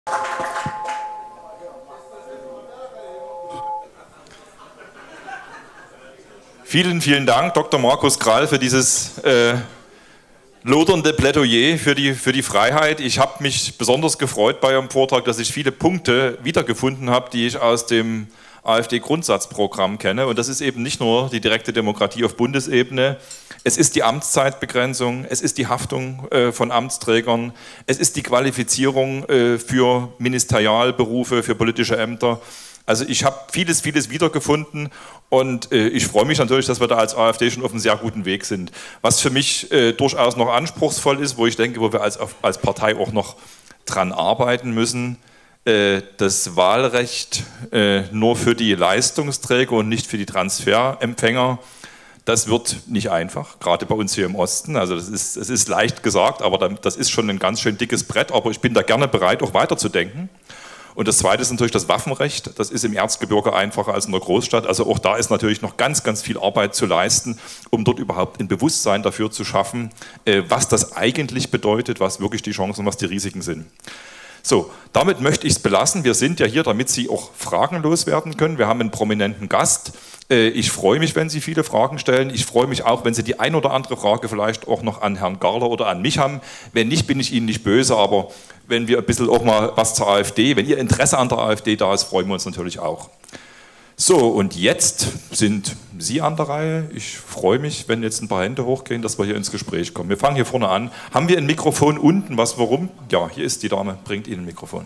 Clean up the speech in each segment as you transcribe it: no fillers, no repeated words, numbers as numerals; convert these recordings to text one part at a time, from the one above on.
Vielen, vielen Dank, Dr. Markus Krall, für dieses lodernde Plädoyer für die Freiheit. Ich habe mich besonders gefreut bei Ihrem Vortrag, dass ich viele Punkte wiedergefunden habe, die ich aus dem AfD-Grundsatzprogramm kenne. Und das ist eben nicht nur die direkte Demokratie auf Bundesebene, es ist die Amtszeitbegrenzung, es ist die Haftung von Amtsträgern, es ist die Qualifizierung für Ministerialberufe, für politische Ämter. Also ich habe vieles wiedergefunden und ich freue mich natürlich, dass wir da als AfD schon auf einem sehr guten Weg sind. Was für mich durchaus noch anspruchsvoll ist, wo ich denke, wo wir als Partei auch noch dran arbeiten müssen, das Wahlrecht nur für die Leistungsträger und nicht für die Transferempfänger. Das wird nicht einfach, gerade bei uns hier im Osten. Also es ist leicht gesagt, aber das ist schon ein ganz schön dickes Brett. Aber ich bin da gerne bereit, auch weiterzudenken. Und das Zweite ist natürlich das Waffenrecht. Das ist im Erzgebirge einfacher als in der Großstadt. Also auch da ist natürlich noch ganz, ganz viel Arbeit zu leisten, um dort überhaupt ein Bewusstsein dafür zu schaffen, was das eigentlich bedeutet, was wirklich die Chancen und was die Risiken sind. So, damit möchte ich es belassen. Wir sind ja hier, damit Sie auch Fragen loswerden können. Wir haben einen prominenten Gast. Ich freue mich, wenn Sie viele Fragen stellen. Ich freue mich auch, wenn Sie die ein oder andere Frage vielleicht auch noch an Herrn Garler oder an mich haben. Wenn nicht, bin ich Ihnen nicht böse, aber wenn wir ein bisschen auch mal was zur AfD, wenn Ihr Interesse an der AfD da ist, freuen wir uns natürlich auch. So, und jetzt sind Sie an der Reihe. Ich freue mich, wenn jetzt ein paar Hände hochgehen, dass wir hier ins Gespräch kommen. Wir fangen hier vorne an. Haben wir ein Mikrofon unten? Warum? Ja, hier ist die Dame, bringt Ihnen ein Mikrofon.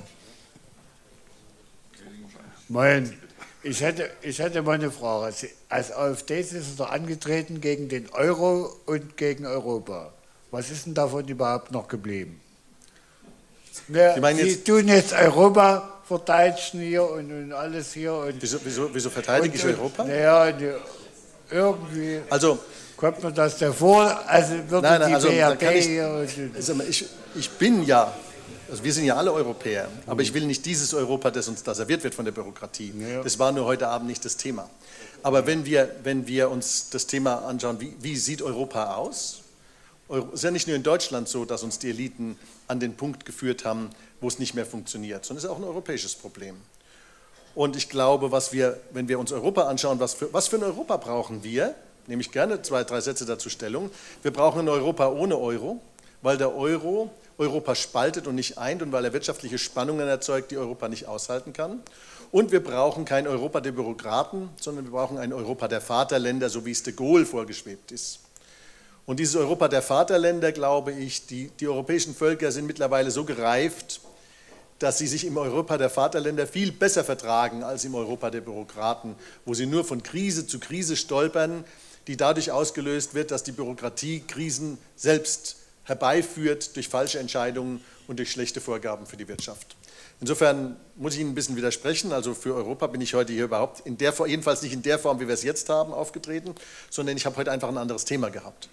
Moin, ich hätte mal eine Frage. Als AfD sind Sie doch angetreten gegen den Euro und gegen Europa. Was ist denn davon überhaupt noch geblieben? Sie tun jetzt Europa verteidigen hier und alles hier. Und wieso verteidige ich Europa? Naja, irgendwie kommt mir das davor, also würde die BRD hier... Ich bin ja, also wir sind ja alle Europäer, aber ich will nicht dieses Europa, das uns da serviert wird von der Bürokratie. Ja. Das war nur heute Abend nicht das Thema. Aber wenn wir uns das Thema anschauen, wie sieht Europa aus? Es ist ja nicht nur in Deutschland so, dass uns die Eliten an den Punkt geführt haben, wo es nicht mehr funktioniert, sondern es ist auch ein europäisches Problem. Und ich glaube, wenn wir uns Europa anschauen, was für ein Europa brauchen wir, nehme ich gerne 2, 3 Sätze dazu Stellung. Wir brauchen ein Europa ohne Euro, weil der Euro Europa spaltet und nicht eint und weil er wirtschaftliche Spannungen erzeugt, die Europa nicht aushalten kann. Und wir brauchen kein Europa der Bürokraten, sondern wir brauchen ein Europa der Vaterländer, so wie es de Gaulle vorgeschwebt ist. Und dieses Europa der Vaterländer, glaube ich, die europäischen Völker sind mittlerweile so gereift, dass sie sich im Europa der Vaterländer viel besser vertragen als im Europa der Bürokraten, wo sie nur von Krise zu Krise stolpern, die dadurch ausgelöst wird, dass die Bürokratie Krisen selbst herbeiführt durch falsche Entscheidungen und durch schlechte Vorgaben für die Wirtschaft. Insofern muss ich Ihnen ein bisschen widersprechen. Also für Europa bin ich heute hier überhaupt jedenfalls nicht in der Form, wie wir es jetzt haben, aufgetreten, sondern ich habe heute einfach ein anderes Thema gehabt.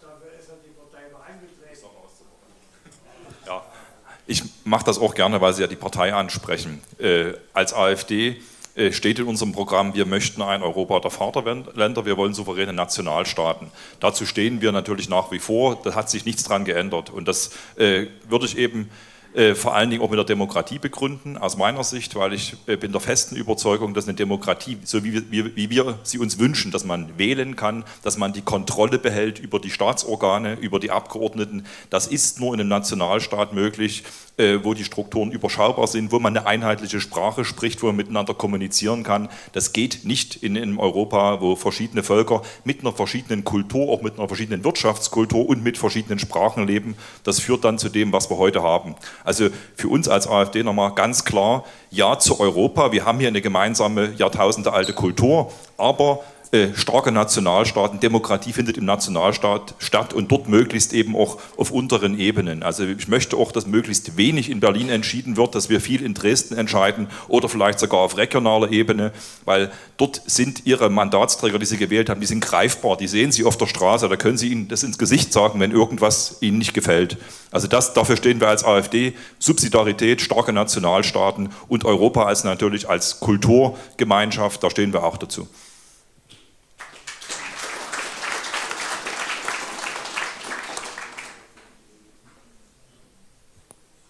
Ja, ich mache das auch gerne, weil Sie ja die Partei ansprechen. Als AfD steht in unserem Programm, wir möchten ein Europa der Vaterländer, wir wollen souveräne Nationalstaaten. Dazu stehen wir natürlich nach wie vor, da hat sich nichts dran geändert. Und das würde ich eben vor allen Dingen auch mit der Demokratie begründen, aus meiner Sicht, weil ich bin der festen Überzeugung, dass eine Demokratie, so wie wir sie uns wünschen, dass man wählen kann, dass man die Kontrolle behält über die Staatsorgane, über die Abgeordneten, das ist nur in einem Nationalstaat möglich, wo die Strukturen überschaubar sind, wo man eine einheitliche Sprache spricht, wo man miteinander kommunizieren kann. Das geht nicht in einem Europa, wo verschiedene Völker mit einer verschiedenen Kultur, auch mit einer verschiedenen Wirtschaftskultur und mit verschiedenen Sprachen leben. Das führt dann zu dem, was wir heute haben. Also für uns als AfD nochmal ganz klar, ja zu Europa. Wir haben hier eine gemeinsame, jahrtausendealte Kultur, aber starke Nationalstaaten, Demokratie findet im Nationalstaat statt und dort möglichst eben auch auf unteren Ebenen. Also ich möchte auch, dass möglichst wenig in Berlin entschieden wird, dass wir viel in Dresden entscheiden oder vielleicht sogar auf regionaler Ebene, weil dort sind Ihre Mandatsträger, die Sie gewählt haben, die sind greifbar, die sehen Sie auf der Straße, da können Sie ihnen das ins Gesicht sagen, wenn irgendwas Ihnen nicht gefällt. Also dafür stehen wir als AfD, Subsidiarität, starke Nationalstaaten und Europa natürlich als Kulturgemeinschaft, da stehen wir auch dazu.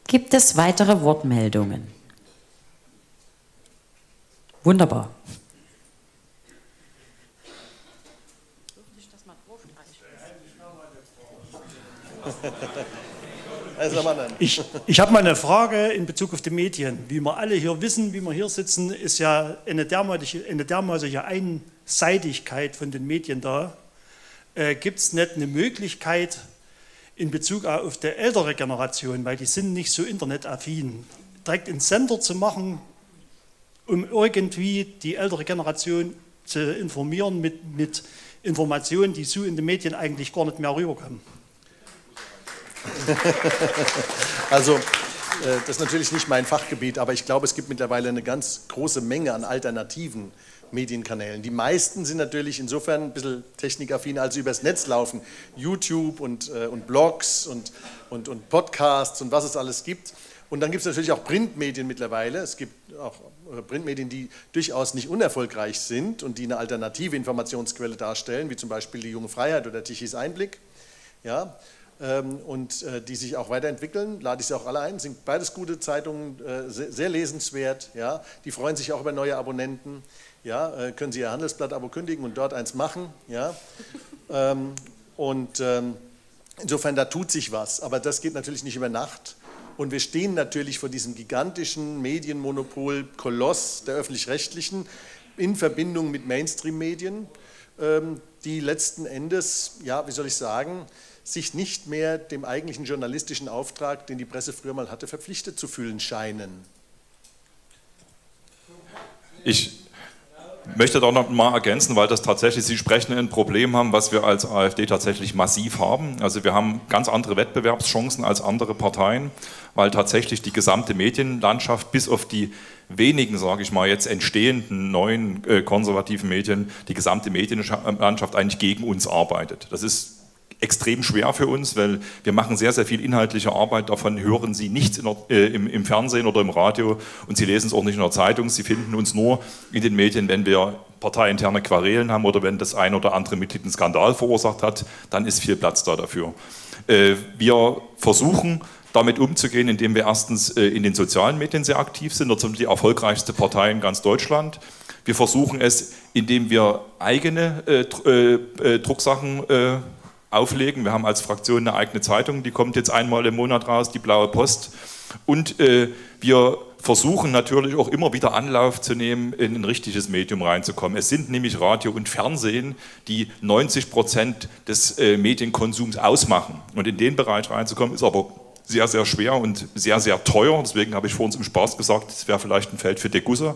Gibt es weitere Wortmeldungen? Wunderbar. Ich habe mal eine Frage in Bezug auf die Medien. Wie wir alle hier wissen, wie wir hier sitzen, ist ja eine dermaßige Einseitigkeit von den Medien da. Gibt es nicht eine Möglichkeit in Bezug auf die ältere Generation, weil die sind nicht so internetaffin, direkt einen Sender zu machen, um irgendwie die ältere Generation zu informieren mit Informationen, die so in den Medien eigentlich gar nicht mehr rüberkommen? Also, das ist natürlich nicht mein Fachgebiet, aber ich glaube, es gibt mittlerweile eine ganz große Menge an alternativen Medienkanälen. Die meisten sind natürlich insofern ein bisschen technikaffin, als sie übers Netz laufen. YouTube und Blogs und Podcasts und was es alles gibt. Und dann gibt es natürlich auch Printmedien mittlerweile. Es gibt auch Printmedien, die durchaus nicht unerfolgreich sind und die eine alternative Informationsquelle darstellen, wie zum Beispiel die Junge Freiheit oder Tichys Einblick. Ja, und die sich auch weiterentwickeln, lade ich sie auch alle ein, sind beides gute Zeitungen, sehr lesenswert, ja, die freuen sich auch über neue Abonnenten, ja, können Sie Ihr Handelsblatt-Abo kündigen und dort eins machen, ja, insofern, da tut sich was, aber das geht natürlich nicht über Nacht und wir stehen natürlich vor diesem gigantischen Medienmonopol, Koloss der Öffentlich-Rechtlichen in Verbindung mit Mainstream-Medien, die letzten Endes, ja, wie soll ich sagen, sich nicht mehr dem eigentlichen journalistischen Auftrag, den die Presse früher mal hatte, verpflichtet zu fühlen scheinen. Ich möchte da noch mal ergänzen, weil das tatsächlich, Sie sprechen, ein Problem haben, was wir als AfD tatsächlich massiv haben. Also wir haben ganz andere Wettbewerbschancen als andere Parteien, weil tatsächlich die gesamte Medienlandschaft bis auf die wenigen, sage ich mal, jetzt entstehenden neuen konservativen Medien, die gesamte Medienlandschaft eigentlich gegen uns arbeitet. Das ist extrem schwer für uns, weil wir machen sehr, sehr viel inhaltliche Arbeit, davon hören Sie nichts im Fernsehen oder im Radio und Sie lesen es auch nicht in der Zeitung, Sie finden uns nur in den Medien, wenn wir parteiinterne Querelen haben oder wenn das ein oder andere Mitglied einen Skandal verursacht hat, dann ist viel Platz da dafür. Wir versuchen damit umzugehen, indem wir erstens in den sozialen Medien sehr aktiv sind, dort sind wir die erfolgreichste Partei in ganz Deutschland. Wir versuchen es, indem wir eigene Drucksachen auflegen. Wir haben als Fraktion eine eigene Zeitung, die kommt jetzt einmal im Monat raus, die Blaue Post. Und wir versuchen natürlich auch immer wieder Anlauf zu nehmen, in ein richtiges Medium reinzukommen. Es sind nämlich Radio und Fernsehen, die 90% des Medienkonsums ausmachen. Und in den Bereich reinzukommen, ist aber sehr, sehr schwer und sehr, sehr teuer. Deswegen habe ich vor uns im Spaß gesagt, das wäre vielleicht ein Feld für Degussa.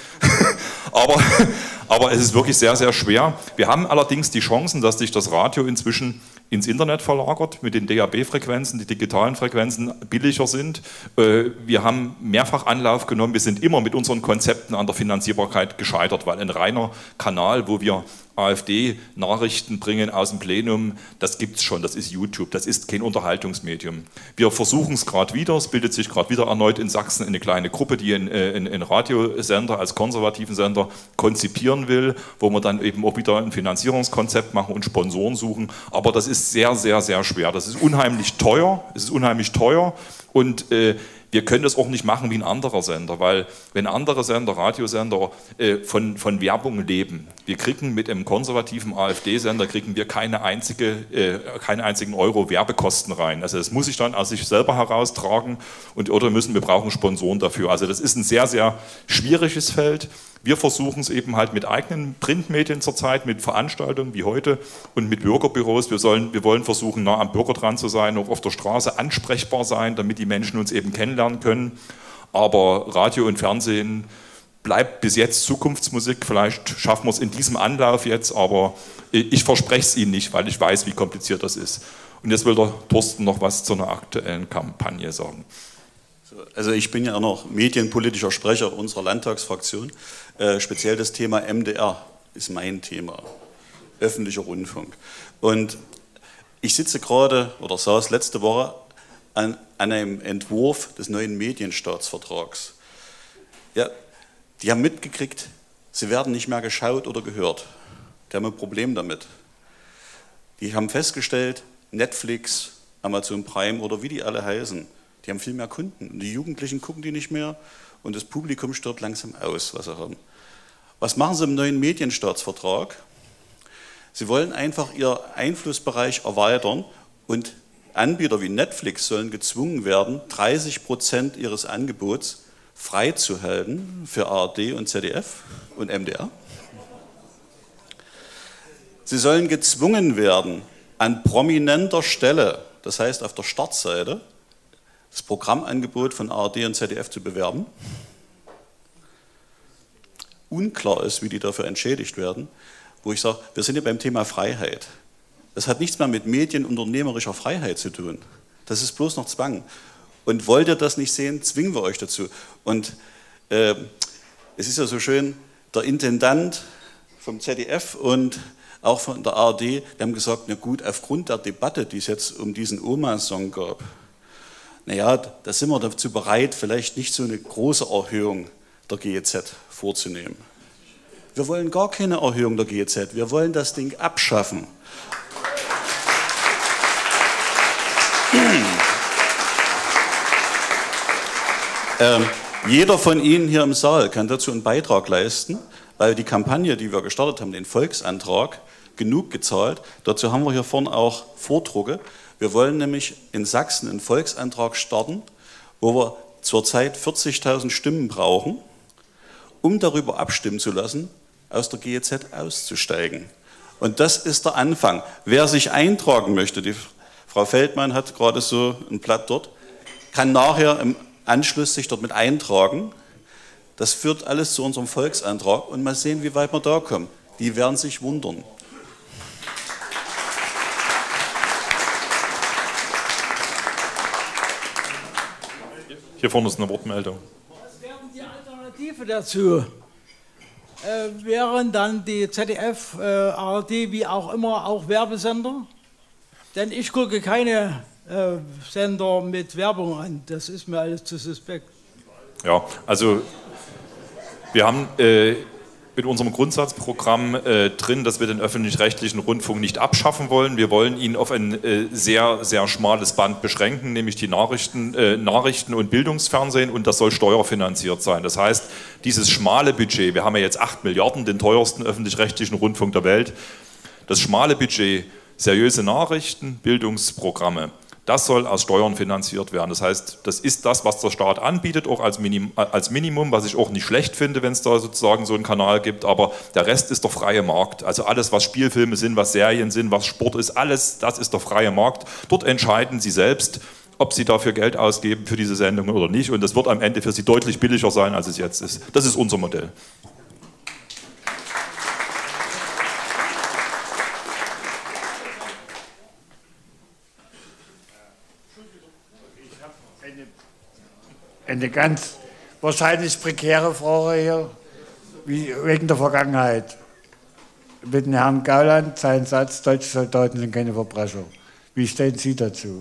aber es ist wirklich sehr, sehr schwer. Wir haben allerdings die Chancen, dass sich das Radio inzwischen ins Internet verlagert, mit den DAB-Frequenzen, die digitalen Frequenzen billiger sind. Wir haben mehrfach Anlauf genommen, wir sind immer mit unseren Konzepten an der Finanzierbarkeit gescheitert, weil ein reiner Kanal, wo wir AfD-Nachrichten bringen aus dem Plenum, das gibt es schon, das ist YouTube, das ist kein Unterhaltungsmedium. Wir versuchen es gerade wieder, es bildet sich gerade wieder erneut in Sachsen eine kleine Gruppe, die einen Radiosender als konservativen Sender konzipieren will, wo wir dann eben auch wieder ein Finanzierungskonzept machen und Sponsoren suchen, aber das ist sehr, sehr, sehr schwer, das ist unheimlich teuer, und wir können das auch nicht machen wie ein anderer Sender, weil wenn andere Sender, Radiosender von Werbung leben, wir kriegen mit einem konservativen AfD-Sender kriegen wir keine einzigen Euro Werbekosten rein. Also das muss ich dann aus sich selber heraustragen wir brauchen Sponsoren dafür. Also das ist ein sehr, sehr schwieriges Feld. Wir versuchen es eben halt mit eigenen Printmedien zurzeit, mit Veranstaltungen wie heute und mit Bürgerbüros. Wir wollen versuchen, nah am Bürger dran zu sein, auch auf der Straße ansprechbar sein, damit die Menschen uns eben kennenlernen können. Aber Radio und Fernsehen bleibt bis jetzt Zukunftsmusik. Vielleicht schaffen wir es in diesem Anlauf jetzt, aber ich verspreche es Ihnen nicht, weil ich weiß, wie kompliziert das ist. Und jetzt will der Thorsten noch was zu einer aktuellen Kampagne sagen. Also ich bin ja auch noch medienpolitischer Sprecher unserer Landtagsfraktion. Speziell das Thema MDR ist mein Thema, öffentlicher Rundfunk. Und ich sitze gerade oder saß letzte Woche an einem Entwurf des neuen Medienstaatsvertrags. Ja, die haben mitgekriegt, sie werden nicht mehr geschaut oder gehört. Die haben ein Problem damit. Die haben festgestellt, Netflix, Amazon Prime oder wie die alle heißen, Die haben viel mehr Kunden. Und die Jugendlichen gucken die nicht mehr und das Publikum stirbt langsam aus, was sie haben. Was machen sie im neuen Medienstaatsvertrag? Sie wollen einfach ihren Einflussbereich erweitern und Anbieter wie Netflix sollen gezwungen werden, 30% ihres Angebots freizuhalten für ARD und ZDF und MDR. Sie sollen gezwungen werden, an prominenter Stelle, das heißt auf der Startseite, das Programmangebot von ARD und ZDF zu bewerben. Unklar ist, wie die dafür entschädigt werden, wo ich sage, wir sind ja beim Thema Freiheit. Das hat nichts mehr mit medienunternehmerischer Freiheit zu tun. Das ist bloß noch Zwang. Und wollt ihr das nicht sehen, zwingen wir euch dazu. Und es ist ja so schön, der Intendant vom ZDF und auch von der ARD, die haben gesagt, na gut, aufgrund der Debatte, die es jetzt um diesen Oma-Song gab, naja, da sind wir dazu bereit, vielleicht nicht so eine große Erhöhung der GEZ vorzunehmen. Wir wollen gar keine Erhöhung der GEZ, wir wollen das Ding abschaffen. Jeder von Ihnen hier im Saal kann dazu einen Beitrag leisten, weil die Kampagne, die wir gestartet haben, den Volksantrag, genug gezahlt. Dazu haben wir hier vorne auch Vordrucke. Wir wollen nämlich in Sachsen einen Volksantrag starten, wo wir zurzeit 40.000 Stimmen brauchen, um darüber abstimmen zu lassen, aus der GEZ auszusteigen. Und das ist der Anfang. Wer sich eintragen möchte, die Frau Feldmann hat gerade so ein Blatt dort, kann nachher im Anschluss sich dort mit eintragen. Das führt alles zu unserem Volksantrag und mal sehen, wie weit wir da kommen. Die werden sich wundern. Hier vorne ist eine Wortmeldung. Was wäre die Alternative dazu? Wären dann die ZDF, ARD, wie auch immer, auch Werbesender? Denn ich gucke keine Sender mit Werbung an. Das ist mir alles zu suspekt. Ja, also wir haben in unserem Grundsatzprogramm drin, dass wir den öffentlich-rechtlichen Rundfunk nicht abschaffen wollen. Wir wollen ihn auf ein sehr, sehr schmales Band beschränken, nämlich die Nachrichten und Bildungsfernsehen, und das soll steuerfinanziert sein. Das heißt, dieses schmale Budget, wir haben ja jetzt 8 Milliarden, den teuersten öffentlich-rechtlichen Rundfunk der Welt, das schmale Budget, seriöse Nachrichten, Bildungsprogramme, das soll aus Steuern finanziert werden. Das heißt, das ist das, was der Staat anbietet, auch als Minimum, was ich auch nicht schlecht finde, wenn es da sozusagen so einen Kanal gibt, aber der Rest ist der freie Markt. Also alles, was Spielfilme sind, was Serien sind, was Sport ist, alles, das ist der freie Markt. Dort entscheiden Sie selbst, ob Sie dafür Geld ausgeben für diese Sendungen oder nicht, und das wird am Ende für Sie deutlich billiger sein, als es jetzt ist. Das ist unser Modell. Eine ganz wahrscheinlich prekäre Frage hier, wegen der Vergangenheit. Mit dem Herrn Gauland, sein Satz, deutsche Soldaten sind keine Verbrecher. Wie stehen Sie dazu?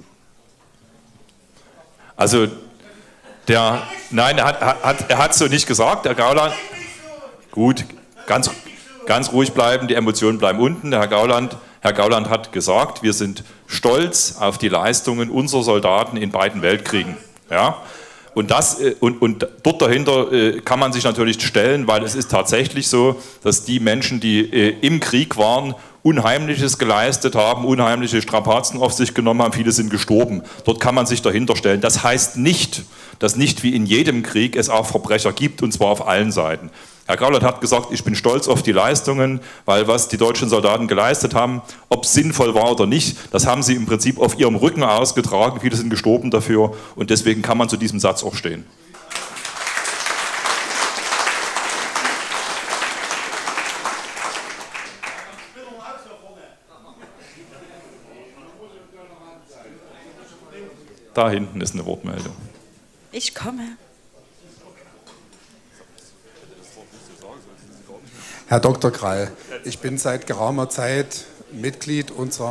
Also, nein, er hat so nicht gesagt, der Gauland. Gut, ganz ruhig bleiben, die Emotionen bleiben unten. Herr Gauland hat gesagt, wir sind stolz auf die Leistungen unserer Soldaten in beiden Weltkriegen. Ja? Und dort dahinter kann man sich natürlich stellen, weil es ist tatsächlich so, dass die Menschen, die im Krieg waren, Unheimliches geleistet haben, unheimliche Strapazen auf sich genommen haben, viele sind gestorben. Dort kann man sich dahinter stellen. Das heißt nicht, dass nicht wie in jedem Krieg es auch Verbrecher gibt, und zwar auf allen Seiten. Herr Gauland hat gesagt, ich bin stolz auf die Leistungen, weil was die deutschen Soldaten geleistet haben, ob es sinnvoll war oder nicht, das haben sie im Prinzip auf ihrem Rücken ausgetragen, viele sind gestorben dafür, und deswegen kann man zu diesem Satz auch stehen. Da hinten ist eine Wortmeldung. Ich komme. Herr Dr. Krall, ich bin seit geraumer Zeit Mitglied unserer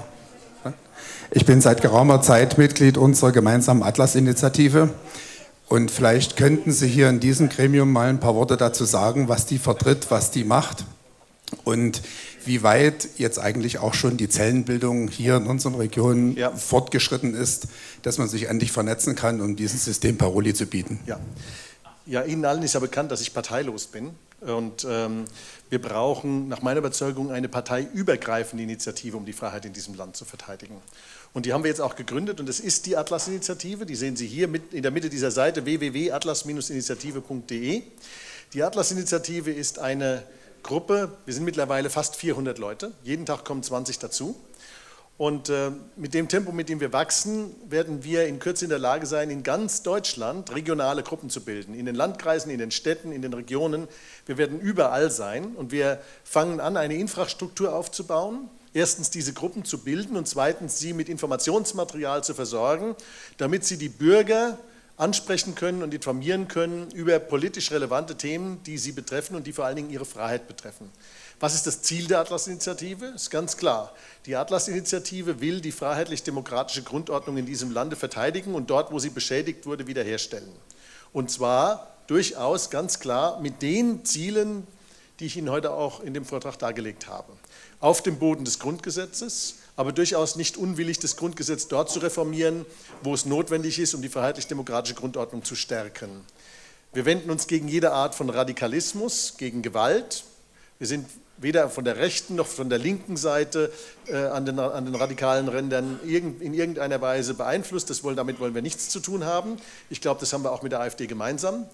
gemeinsamen Atlas-Initiative, und vielleicht könnten Sie hier in diesem Gremium mal ein paar Worte dazu sagen, was die vertritt, was die macht und wie weit jetzt eigentlich auch schon die Zellenbildung hier in unseren Regionen fortgeschritten ist, dass man sich endlich vernetzen kann, um dieses System Paroli zu bieten. Ja, Ihnen allen ist ja bekannt, dass ich parteilos bin. Und wir brauchen nach meiner Überzeugung eine parteiübergreifende Initiative, um die Freiheit in diesem Land zu verteidigen. Und die haben wir jetzt auch gegründet und das ist die Atlas-Initiative. Die sehen Sie hier in der Mitte dieser Seite www.atlas-initiative.de. Die Atlas-Initiative ist eine Gruppe, wir sind mittlerweile fast 400 Leute, jeden Tag kommen 20 dazu. Und mit dem Tempo, mit dem wir wachsen, werden wir in Kürze in der Lage sein, in ganz Deutschland regionale Gruppen zu bilden. In den Landkreisen, in den Städten, in den Regionen. Wir werden überall sein und wir fangen an, eine Infrastruktur aufzubauen. Erstens diese Gruppen zu bilden und zweitens sie mit Informationsmaterial zu versorgen, damit sie die Bürger ansprechen können und informieren können über politisch relevante Themen, die sie betreffen und die vor allen Dingen ihre Freiheit betreffen. Was ist das Ziel der Atlas-Initiative? Ist ganz klar. Die Atlas-Initiative will die freiheitlich-demokratische Grundordnung in diesem Lande verteidigen und dort, wo sie beschädigt wurde, wiederherstellen. Und zwar durchaus ganz klar mit den Zielen, die ich Ihnen heute auch in dem Vortrag dargelegt habe. Auf dem Boden des Grundgesetzes, aber durchaus nicht unwillig, das Grundgesetz dort zu reformieren, wo es notwendig ist, um die freiheitlich-demokratische Grundordnung zu stärken. Wir wenden uns gegen jede Art von Radikalismus, gegen Gewalt. Wir sind weder von der rechten noch von der linken Seite an den radikalen Rändern in irgendeiner Weise beeinflusst. Damit wollen wir nichts zu tun haben. Ich glaube, das haben wir auch mit der AfD gemeinsam.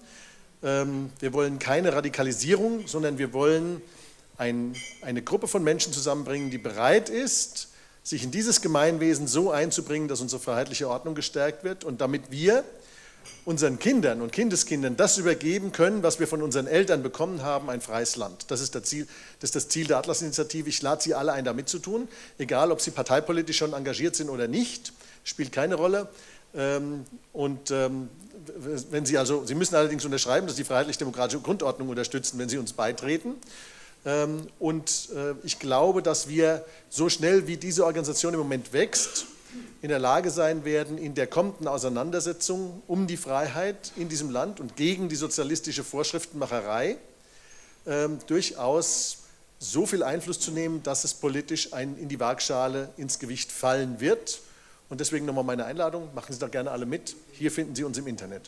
Wir wollen keine Radikalisierung, sondern wir wollen eine Gruppe von Menschen zusammenbringen, die bereit ist, sich in dieses Gemeinwesen so einzubringen, dass unsere freiheitliche Ordnung gestärkt wird und damit wir unseren Kindern und Kindeskindern das übergeben können, was wir von unseren Eltern bekommen haben, ein freies Land. Das ist das Ziel der Atlas-Initiative. Ich lade Sie alle ein, da mitzutun, egal ob Sie parteipolitisch schon engagiert sind oder nicht, spielt keine Rolle. Wenn Sie müssen allerdings unterschreiben, dass Sie die freiheitlich-demokratische Grundordnung unterstützen, wenn Sie uns beitreten. Ich glaube, dass wir so schnell wie diese Organisation im Moment wächst, in der Lage sein werden, in der kommenden Auseinandersetzung um die Freiheit in diesem Land und gegen die sozialistische Vorschriftenmacherei durchaus so viel Einfluss zu nehmen, dass es politisch in die Waagschale ins Gewicht fallen wird. Und deswegen nochmal meine Einladung, machen Sie doch gerne alle mit. Hier finden Sie uns im Internet.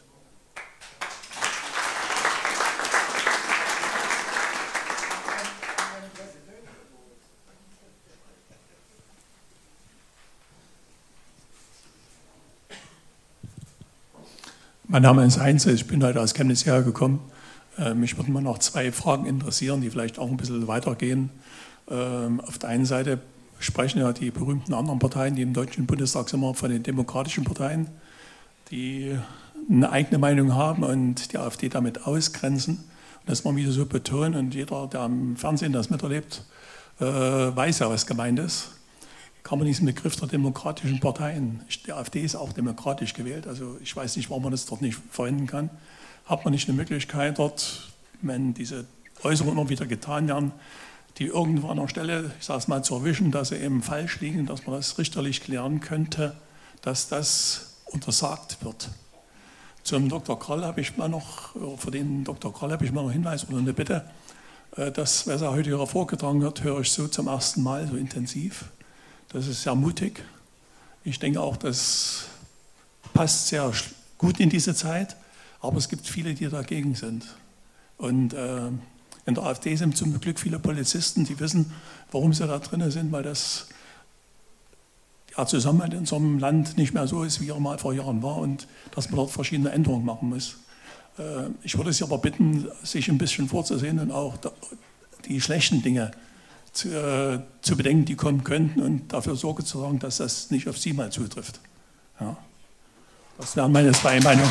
Mein Name ist Heinze, ich bin heute aus Chemnitz hergekommen. Mich würden mal noch zwei Fragen interessieren, die vielleicht auch ein bisschen weitergehen. Auf der einen Seite sprechen ja die berühmten anderen Parteien, die im Deutschen Bundestag sind, immer von den demokratischen Parteien, die eine eigene Meinung haben und die AfD damit ausgrenzen. Und das mal wieder so betonen und jeder, der am Fernsehen das miterlebt, weiß ja, was gemeint ist. Kann man diesen Begriff der demokratischen Parteien, die AfD ist auch demokratisch gewählt, also ich weiß nicht, warum man das dort nicht verwenden kann, hat man nicht eine Möglichkeit dort, wenn diese Äußerungen immer wieder getan werden, die irgendwo an der Stelle, ich sage es mal, zu erwischen, dass sie eben falsch liegen, dass man das richterlich klären könnte, dass das untersagt wird. Zum Dr. Kroll habe ich mal noch, für den Dr. Kroll habe ich mal noch einen Hinweis oder eine Bitte, das, was er heute hier vorgetragen wird, höre ich so zum ersten Mal, so intensiv. Das ist sehr mutig. Ich denke auch, das passt sehr gut in diese Zeit, aber es gibt viele, die dagegen sind. Und in der AfD sind zum Glück viele Polizisten, die wissen, warum sie da drin sind, weil das Zusammenhalt in unserem Land nicht mehr so ist, wie er mal vor Jahren war und dass man dort verschiedene Änderungen machen muss. Ich würde Sie aber bitten, sich ein bisschen vorzusehen und auch die schlechten Dinge zu bedenken, die kommen könnten und dafür Sorge zu tragen, dass das nicht auf Sie mal zutrifft. Ja. Das wären meine zwei Meinungen.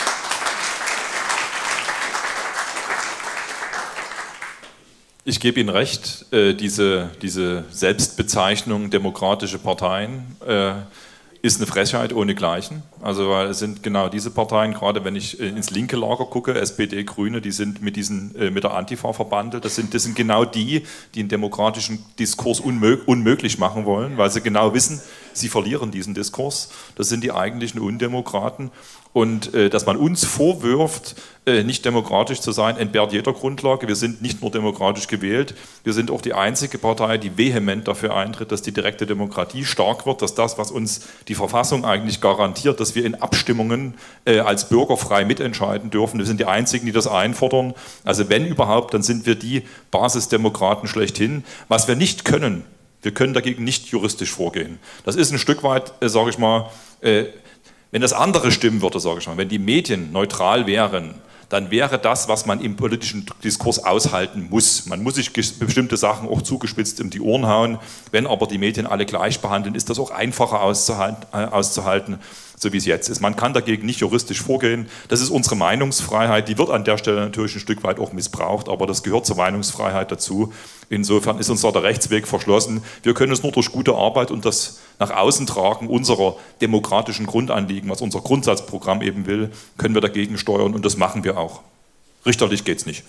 Ich gebe Ihnen recht, diese Selbstbezeichnung demokratische Parteien ist eine Frechheit ohnegleichen. Also weil es sind genau diese Parteien, gerade wenn ich ins linke Lager gucke, SPD, Grüne, die sind mit der Antifa verbandelt. Das sind genau die einen demokratischen Diskurs unmöglich machen wollen, weil sie genau wissen, sie verlieren diesen Diskurs. Das sind die eigentlichen Undemokraten. Und dass man uns vorwirft, nicht demokratisch zu sein, entbehrt jeder Grundlage. Wir sind nicht nur demokratisch gewählt, wir sind auch die einzige Partei, die vehement dafür eintritt, dass die direkte Demokratie stark wird, dass das, was uns die Verfassung eigentlich garantiert, dass wir in Abstimmungen als Bürger frei mitentscheiden dürfen. Wir sind die Einzigen, die das einfordern. Also wenn überhaupt, dann sind wir die Basisdemokraten schlechthin. Was wir nicht können, wir können dagegen nicht juristisch vorgehen. Das ist ein Stück weit, sage ich mal, wenn das andere stimmen würde, sage ich mal, wenn die Medien neutral wären, dann wäre das, was man im politischen Diskurs aushalten muss. Man muss sich bestimmte Sachen auch zugespitzt um die Ohren hauen. Wenn aber die Medien alle gleich behandeln, ist das auch einfacher auszuhalten, so wie es jetzt ist. Man kann dagegen nicht juristisch vorgehen. Das ist unsere Meinungsfreiheit. Die wird an der Stelle natürlich ein Stück weit auch missbraucht, aber das gehört zur Meinungsfreiheit dazu. Insofern ist uns da der Rechtsweg verschlossen. Wir können es nur durch gute Arbeit und das nach außen tragen unserer demokratischen Grundanliegen, was unser Grundsatzprogramm eben will, können wir dagegen steuern und das machen wir auch. Richterlich geht es nicht.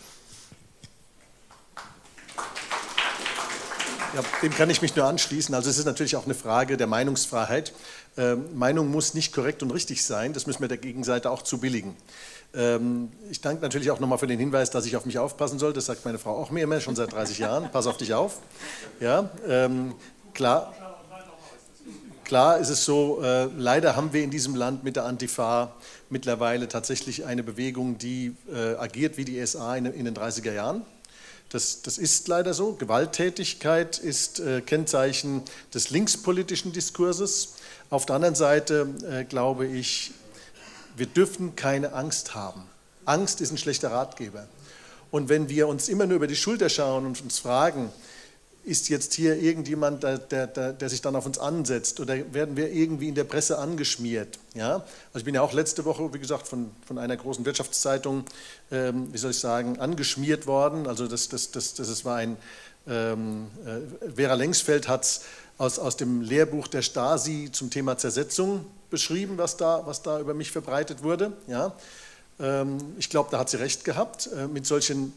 Ja, dem kann ich mich nur anschließen. Also es ist natürlich auch eine Frage der Meinungsfreiheit. Meinung muss nicht korrekt und richtig sein, das müssen wir der Gegenseite auch zubilligen. Ich danke natürlich auch nochmal für den Hinweis, dass ich auf mich aufpassen soll. Das sagt meine Frau auch mir immer, schon seit 30 Jahren. Pass auf dich auf. Ja, klar ist es so, leider haben wir in diesem Land mit der Antifa mittlerweile tatsächlich eine Bewegung, die agiert wie die SA in den 30er Jahren. Das ist leider so. Gewalttätigkeit ist Kennzeichen des linkspolitischen Diskurses. Auf der anderen Seite glaube ich, wir dürfen keine Angst haben. Angst ist ein schlechter Ratgeber. Und wenn wir uns immer nur über die Schulter schauen und uns fragen, ist jetzt hier irgendjemand, der sich dann auf uns ansetzt oder werden wir irgendwie in der Presse angeschmiert? Ja? Also ich bin ja auch letzte Woche, wie gesagt, von einer großen Wirtschaftszeitung, wie soll ich sagen, angeschmiert worden. Also das war ein, Vera Lengsfeld hat es aus dem Lehrbuch der Stasi zum Thema Zersetzung beschrieben, was da über mich verbreitet wurde. Ja? Ich glaube, da hat sie recht gehabt. Mit solchen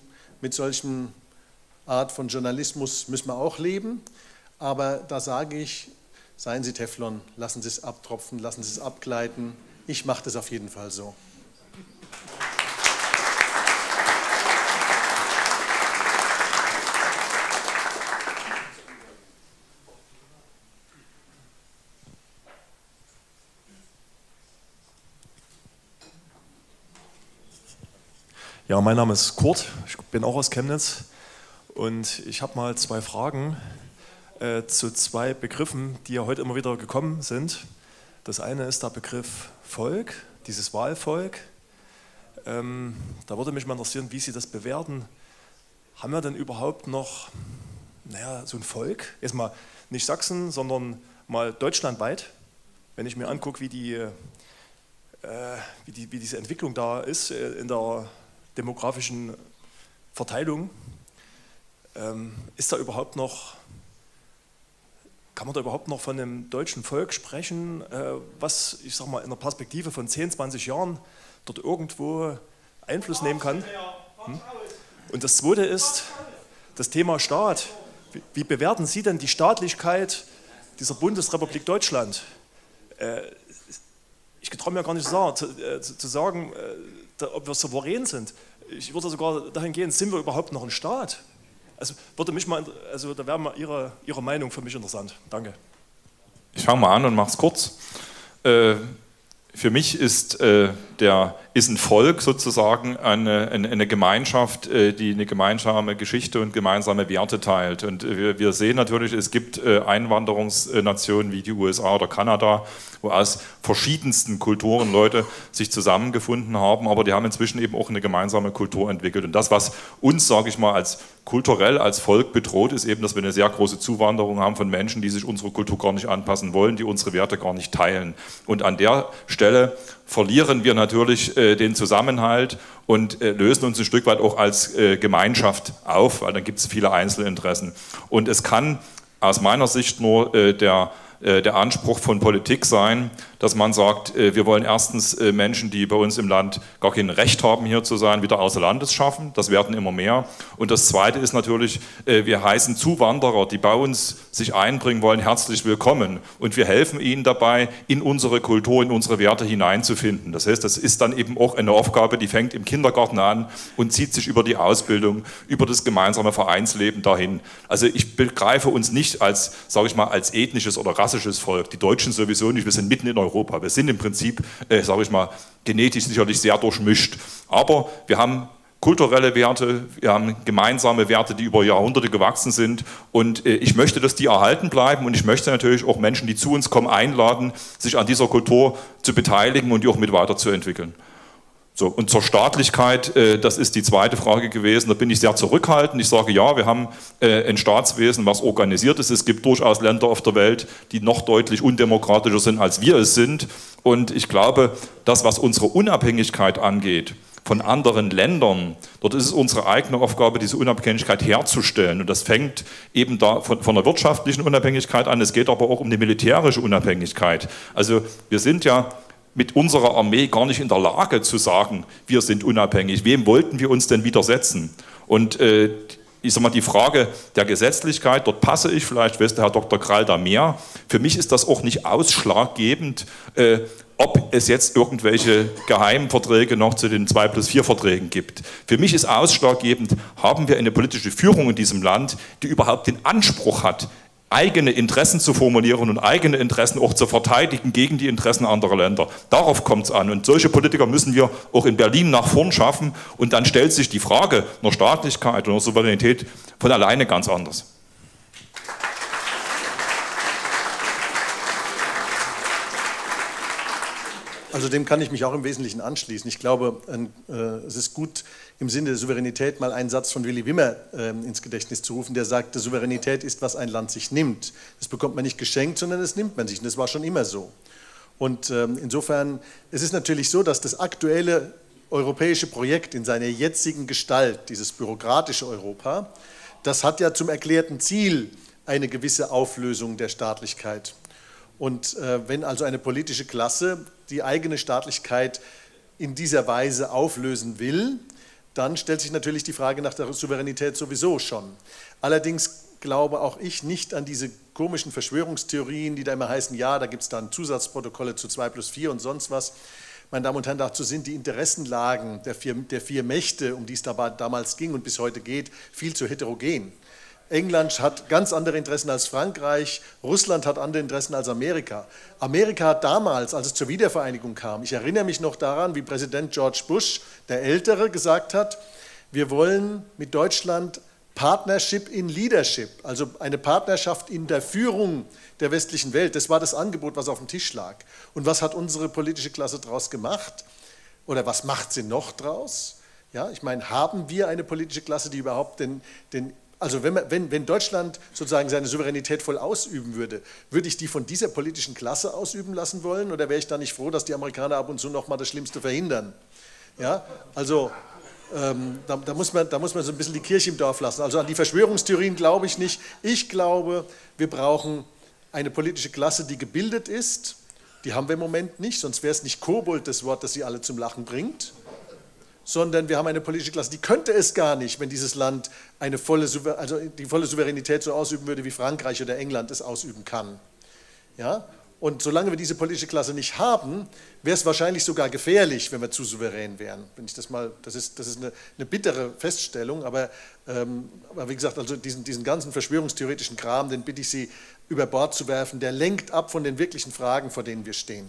Art von Journalismus müssen wir auch leben. Aber da sage ich, seien Sie Teflon, lassen Sie es abtropfen, lassen Sie es abgleiten. Ich mache das auf jeden Fall so. Ja, mein Name ist Kurt, ich bin auch aus Chemnitz und ich habe mal zwei Fragen zu zwei Begriffen, die ja heute immer wieder gekommen sind. Das eine ist der Begriff Volk, dieses Wahlvolk. Da würde mich mal interessieren, wie Sie das bewerten. Haben wir denn überhaupt noch so ein Volk? Erstmal nicht Sachsen, sondern mal deutschlandweit. Wenn ich mir angucke, wie diese Entwicklung da ist in der demografischen Verteilung, ist da überhaupt noch, kann man da überhaupt noch von einem deutschen Volk sprechen, was, ich sag mal, in der Perspektive von 10, 20 Jahren dort irgendwo Einfluss nehmen kann? Und das zweite ist das Thema Staat. Wie bewerten Sie denn die Staatlichkeit dieser Bundesrepublik Deutschland? Ich getraue mir gar nicht zu sagen, ob wir souverän sind. Ich würde sogar dahin gehen, sind wir überhaupt noch ein Staat? Also da wäre mal Ihre Meinung für mich interessant. Danke. Ich fange mal an und mache es kurz. Für mich ist ein Volk sozusagen eine Gemeinschaft, die eine gemeinsame Geschichte und gemeinsame Werte teilt. Und wir sehen natürlich, es gibt Einwanderungsnationen wie die USA oder Kanada, wo aus verschiedensten Kulturen Leute sich zusammengefunden haben, aber die haben inzwischen eben auch eine gemeinsame Kultur entwickelt. Und das, was uns, sage ich mal, kulturell als Volk bedroht, ist eben, dass wir eine sehr große Zuwanderung haben von Menschen, die sich unserer Kultur gar nicht anpassen wollen, die unsere Werte gar nicht teilen. Und an der Stelle verlieren wir natürlich den Zusammenhalt und lösen uns ein Stück weit auch als Gemeinschaft auf, weil dann gibt es viele Einzelinteressen. Und es kann aus meiner Sicht nur der der Anspruch von Politik sein, dass man sagt, wir wollen erstens Menschen, die bei uns im Land gar kein Recht haben, hier zu sein, wieder außer Landes schaffen. Das werden immer mehr. Und das Zweite ist natürlich, wir heißen Zuwanderer, die bei uns sich einbringen wollen, herzlich willkommen. Und wir helfen ihnen dabei, in unsere Kultur, in unsere Werte hineinzufinden. Das heißt, das ist dann eben auch eine Aufgabe, die fängt im Kindergarten an und zieht sich über die Ausbildung, über das gemeinsame Vereinsleben dahin. Also ich begreife uns nicht als, sage ich mal, als ethnisches oder rassisches Volk. Die Deutschen sowieso nicht, wir sind mitten in Europa. Wir sind im Prinzip, sage ich mal, genetisch sicherlich sehr durchmischt. Aber wir haben kulturelle Werte, wir haben gemeinsame Werte, die über Jahrhunderte gewachsen sind. Und ich möchte, dass die erhalten bleiben. Und ich möchte natürlich auch Menschen, die zu uns kommen, einladen, sich an dieser Kultur zu beteiligen und die auch mit weiterzuentwickeln. So, und zur Staatlichkeit, das ist die zweite Frage gewesen, da bin ich sehr zurückhaltend. Ich sage ja, wir haben ein Staatswesen, was organisiert ist. Es gibt durchaus Länder auf der Welt, die noch deutlich undemokratischer sind, als wir es sind. Und ich glaube, das, was unsere Unabhängigkeit angeht von anderen Ländern, dort ist es unsere eigene Aufgabe, diese Unabhängigkeit herzustellen. Und das fängt eben da von der wirtschaftlichen Unabhängigkeit an, es geht aber auch um die militärische Unabhängigkeit. Also wir sind ja mit unserer Armee gar nicht in der Lage zu sagen, wir sind unabhängig. Wem wollten wir uns denn widersetzen? Und ich sage mal, die Frage der Gesetzlichkeit, dort passe ich vielleicht, weiß der Herr Dr. Krall da mehr. Für mich ist das auch nicht ausschlaggebend, ob es jetzt irgendwelche Geheimverträge noch zu den 2+4 gibt. Für mich ist ausschlaggebend, haben wir eine politische Führung in diesem Land, die überhaupt den Anspruch hat, eigene Interessen zu formulieren und eigene Interessen auch zu verteidigen gegen die Interessen anderer Länder. Darauf kommt es an. Und solche Politiker müssen wir auch in Berlin nach vorn schaffen. Und dann stellt sich die Frage nach Staatlichkeit und nach Souveränität von alleine ganz anders. Also dem kann ich mich auch im Wesentlichen anschließen. Ich glaube, es ist gut, im Sinne der Souveränität mal einen Satz von Willy Wimmer ins Gedächtnis zu rufen, der sagte, Souveränität ist, was ein Land sich nimmt. Das bekommt man nicht geschenkt, sondern das nimmt man sich. Und das war schon immer so. Und insofern, es ist natürlich so, dass das aktuelle europäische Projekt in seiner jetzigen Gestalt, dieses bürokratische Europa, das hat ja zum erklärten Ziel eine gewisse Auflösung der Staatlichkeit. Und wenn also eine politische Klasse die eigene Staatlichkeit in dieser Weise auflösen will, dann stellt sich natürlich die Frage nach der Souveränität sowieso schon. Allerdings glaube auch ich nicht an diese komischen Verschwörungstheorien, die da immer heißen, ja, da gibt es dann Zusatzprotokolle zu 2+4 und sonst was. Meine Damen und Herren, dazu sind die Interessenlagen der vier Mächte, um die es damals ging und bis heute geht, viel zu heterogen. England hat ganz andere Interessen als Frankreich, Russland hat andere Interessen als Amerika. Amerika hat damals, als es zur Wiedervereinigung kam, ich erinnere mich noch daran, wie Präsident George Bush, der Ältere, gesagt hat, wir wollen mit Deutschland Partnership in Leadership, also eine Partnerschaft in der Führung der westlichen Welt. Das war das Angebot, was auf dem Tisch lag. Und was hat unsere politische Klasse daraus gemacht? Oder was macht sie noch draus? Ja, ich meine, haben wir eine politische Klasse, die überhaupt also wenn Deutschland sozusagen seine Souveränität voll ausüben würde, würde ich die von dieser politischen Klasse ausüben lassen wollen oder wäre ich da nicht froh, dass die Amerikaner ab und zu noch mal das Schlimmste verhindern? Ja, also da muss man so ein bisschen die Kirche im Dorf lassen. Also an die Verschwörungstheorien glaube ich nicht. Ich glaube, wir brauchen eine politische Klasse, die gebildet ist. Die haben wir im Moment nicht, sonst wäre es nicht Kobold das Wort, das sie alle zum Lachen bringt. Sondern wir haben eine politische Klasse, die könnte es gar nicht, wenn dieses Land die volle Souveränität so ausüben würde, wie Frankreich oder England es ausüben kann. Ja? Und solange wir diese politische Klasse nicht haben, wäre es wahrscheinlich sogar gefährlich, wenn wir zu souverän wären. Wenn ich das ist eine bittere Feststellung, aber wie gesagt, also diesen ganzen verschwörungstheoretischen Kram, den bitte ich Sie über Bord zu werfen, der lenkt ab von den wirklichen Fragen, vor denen wir stehen.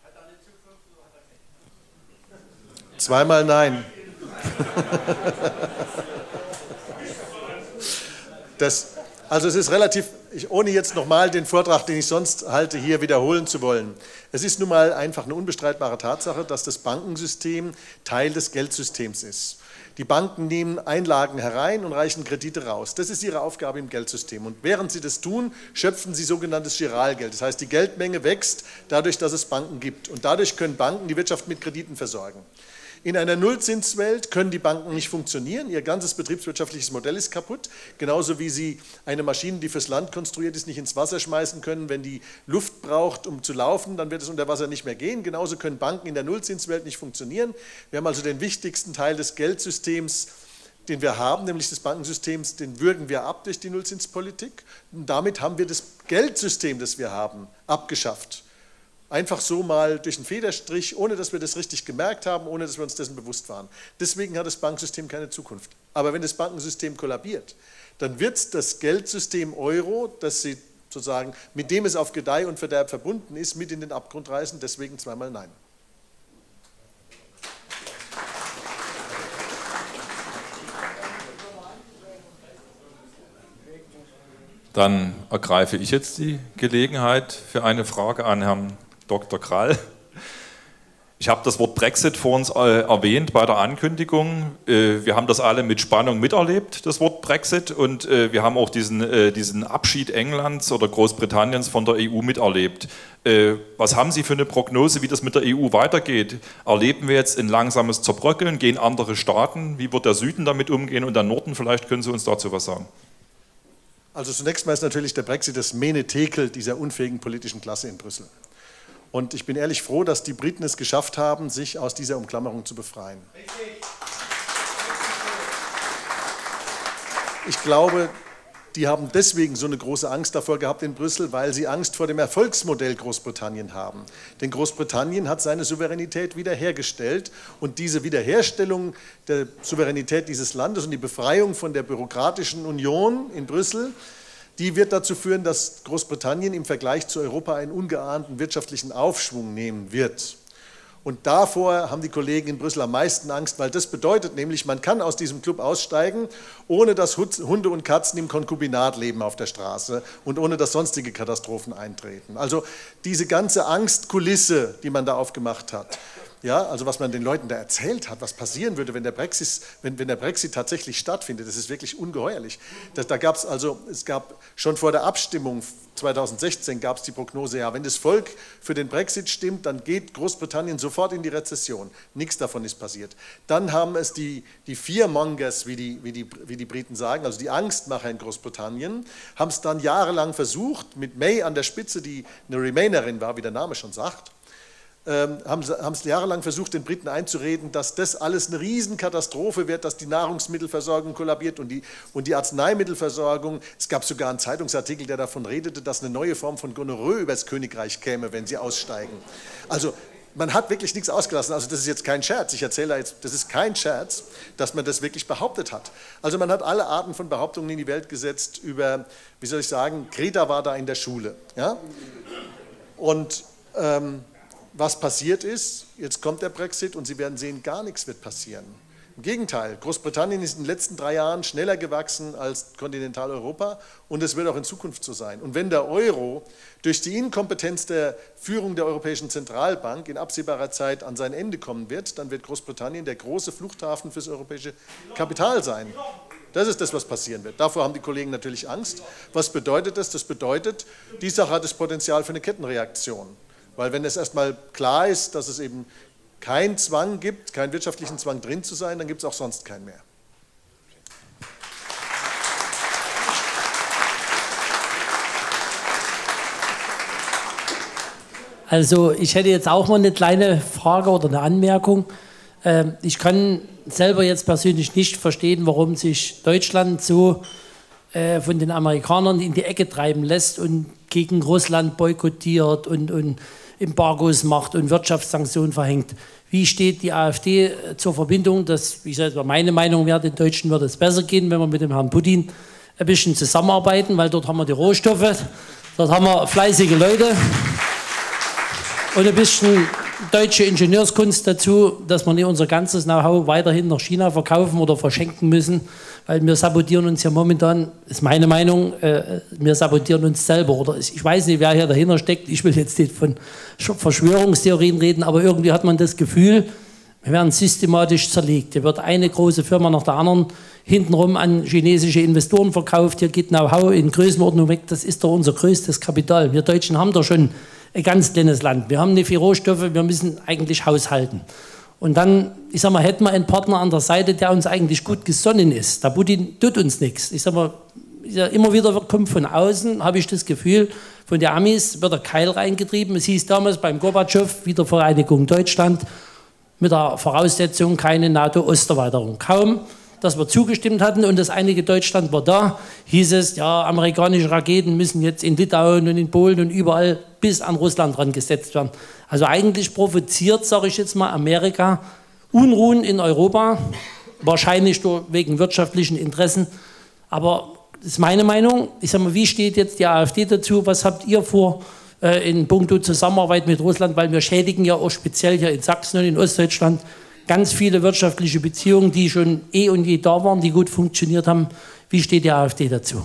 Zweimal nein. Also es ist relativ, ohne jetzt nochmal den Vortrag, den ich sonst halte, hier wiederholen zu wollen. Es ist nun mal einfach eine unbestreitbare Tatsache, dass das Bankensystem Teil des Geldsystems ist. Die Banken nehmen Einlagen herein und reichen Kredite raus. Das ist ihre Aufgabe im Geldsystem. Und während sie das tun, schöpfen sie sogenanntes Giralgeld. Das heißt, die Geldmenge wächst dadurch, dass es Banken gibt. Und dadurch können Banken die Wirtschaft mit Krediten versorgen. In einer Nullzinswelt können die Banken nicht funktionieren. Ihr ganzes betriebswirtschaftliches Modell ist kaputt. Genauso wie sie eine Maschine, die fürs Land konstruiert ist, nicht ins Wasser schmeißen können. Wenn die Luft braucht, um zu laufen, dann wird es unter Wasser nicht mehr gehen. Genauso können Banken in der Nullzinswelt nicht funktionieren. Wir haben also den wichtigsten Teil des Geldsystems, den wir haben, nämlich des Bankensystems, den würgen wir ab durch die Nullzinspolitik. Und damit haben wir das Geldsystem, das wir haben, abgeschafft. Einfach so mal durch einen Federstrich, ohne dass wir das richtig gemerkt haben, ohne dass wir uns dessen bewusst waren. Deswegen hat das Bankensystem keine Zukunft. Aber wenn das Bankensystem kollabiert, dann wird das Geldsystem Euro, das sie sozusagen, mit dem es auf Gedeih und Verderb verbunden ist, mit in den Abgrund reißen. Deswegen zweimal Nein. Dann ergreife ich jetzt die Gelegenheit für eine Frage an Herrn Dr. Krall. Ich habe das Wort Brexit vor uns erwähnt bei der Ankündigung. Wir haben das alle mit Spannung miterlebt, das Wort Brexit, und wir haben auch diesen Abschied Englands oder Großbritanniens von der EU miterlebt. Was haben Sie für eine Prognose, wie das mit der EU weitergeht? Erleben wir jetzt ein langsames Zerbröckeln? Gehen andere Staaten? Wie wird der Süden damit umgehen und der Norden? Vielleicht können Sie uns dazu was sagen. Also zunächst mal ist natürlich der Brexit das Menetekel dieser unfähigen politischen Klasse in Brüssel. Und ich bin ehrlich froh, dass die Briten es geschafft haben, sich aus dieser Umklammerung zu befreien. Ich glaube, die haben deswegen so eine große Angst davor gehabt in Brüssel, weil sie Angst vor dem Erfolgsmodell Großbritannien haben. Denn Großbritannien hat seine Souveränität wiederhergestellt und diese Wiederherstellung der Souveränität dieses Landes und die Befreiung von der bürokratischen Union in Brüssel, die wird dazu führen, dass Großbritannien im Vergleich zu Europa einen ungeahnten wirtschaftlichen Aufschwung nehmen wird. Und davor haben die Kollegen in Brüssel am meisten Angst, weil das bedeutet nämlich, man kann aus diesem Club aussteigen, ohne dass Hunde und Katzen im Konkubinat leben auf der Straße und ohne dass sonstige Katastrophen eintreten. Also diese ganze Angstkulisse, die man da aufgemacht hat, ja, also was man den Leuten da erzählt hat, was passieren würde, wenn der Brexit tatsächlich stattfindet, das ist wirklich ungeheuerlich. Es gab schon vor der Abstimmung 2016 gab es die Prognose, ja, wenn das Volk für den Brexit stimmt, dann geht Großbritannien sofort in die Rezession. Nichts davon ist passiert. Dann haben es die Fearmongers, wie die Briten sagen, also die Angstmacher in Großbritannien, haben es dann jahrelang versucht, mit May an der Spitze, die eine Remainerin war, wie der Name schon sagt, haben es jahrelang versucht, den Briten einzureden, dass das alles eine Riesenkatastrophe wird, dass die Nahrungsmittelversorgung kollabiert und die Arzneimittelversorgung. Es gab sogar einen Zeitungsartikel, der davon redete, dass eine neue Form von Gonorrhoe übers Königreich käme, wenn sie aussteigen. Also man hat wirklich nichts ausgelassen. Also das ist jetzt kein Scherz. Ich erzähle da jetzt, das ist kein Scherz, dass man das wirklich behauptet hat. Also man hat alle Arten von Behauptungen in die Welt gesetzt über, wie soll ich sagen, Greta war da in der Schule. Ja? Und was passiert ist, jetzt kommt der Brexit und Sie werden sehen, gar nichts wird passieren. Im Gegenteil, Großbritannien ist in den letzten 3 Jahren schneller gewachsen als Kontinentaleuropa und es wird auch in Zukunft so sein. Und wenn der Euro durch die Inkompetenz der Führung der Europäischen Zentralbank in absehbarer Zeit an sein Ende kommen wird, dann wird Großbritannien der große Fluchthafen fürs europäische Kapital sein. Das ist das, was passieren wird. Davor haben die Kollegen natürlich Angst. Was bedeutet das? Das bedeutet, die Sache hat das Potenzial für eine Kettenreaktion. Weil wenn es erstmal klar ist, dass es eben keinen Zwang gibt, keinen wirtschaftlichen Zwang drin zu sein, dann gibt es auch sonst keinen mehr. Also ich hätte jetzt auch mal eine kleine Frage oder eine Anmerkung. Ich kann selber jetzt persönlich nicht verstehen, warum sich Deutschland so von den Amerikanern in die Ecke treiben lässt und gegen Russland boykottiert und Embargos macht und Wirtschaftssanktionen verhängt. Wie steht die AfD zur Verbindung? Das, wie gesagt, meine Meinung wäre, den Deutschen würde es besser gehen, wenn wir mit dem Herrn Putin ein bisschen zusammenarbeiten, weil dort haben wir die Rohstoffe, dort haben wir fleißige Leute und ein bisschen deutsche Ingenieurskunst dazu, dass wir nicht unser ganzes Know-how weiterhin nach China verkaufen oder verschenken müssen, weil wir sabotieren uns ja momentan, ist meine Meinung, wir sabotieren uns selber. Oder ich weiß nicht, wer hier dahinter steckt, ich will jetzt nicht von Verschwörungstheorien reden, aber irgendwie hat man das Gefühl, wir werden systematisch zerlegt. Hier wird eine große Firma nach der anderen hintenrum an chinesische Investoren verkauft. Hier geht Know-how in Größenordnung weg. Das ist doch unser größtes Kapital. Wir Deutschen haben doch schon ein ganz kleines Land. Wir haben nicht viel Rohstoffe, wir müssen eigentlich haushalten. Und dann, ich sag mal, hätten wir einen Partner an der Seite, der uns eigentlich gut gesonnen ist. Der Putin tut uns nichts. Ich sag mal, immer wieder kommt von außen, habe ich das Gefühl, von den Amis wird der Keil reingetrieben. Es hieß damals beim Gorbatschow, Wiedervereinigung Deutschland, mit der Voraussetzung keine NATO-Osterweiterung. Kaum, dass wir zugestimmt hatten und das einige Deutschland war da, hieß es, ja, amerikanische Raketen müssen jetzt in Litauen und in Polen und überall bis an Russland dran gesetzt werden. Also eigentlich provoziert, sage ich jetzt mal, Amerika Unruhen in Europa, wahrscheinlich wegen wirtschaftlichen Interessen. Aber das ist meine Meinung. Ich sage mal, wie steht jetzt die AfD dazu? Was habt ihr vor in puncto Zusammenarbeit mit Russland? Weil wir schädigen ja auch speziell hier in Sachsen und in Ostdeutschland ganz viele wirtschaftliche Beziehungen, die schon eh und je da waren, die gut funktioniert haben. Wie steht die AfD dazu?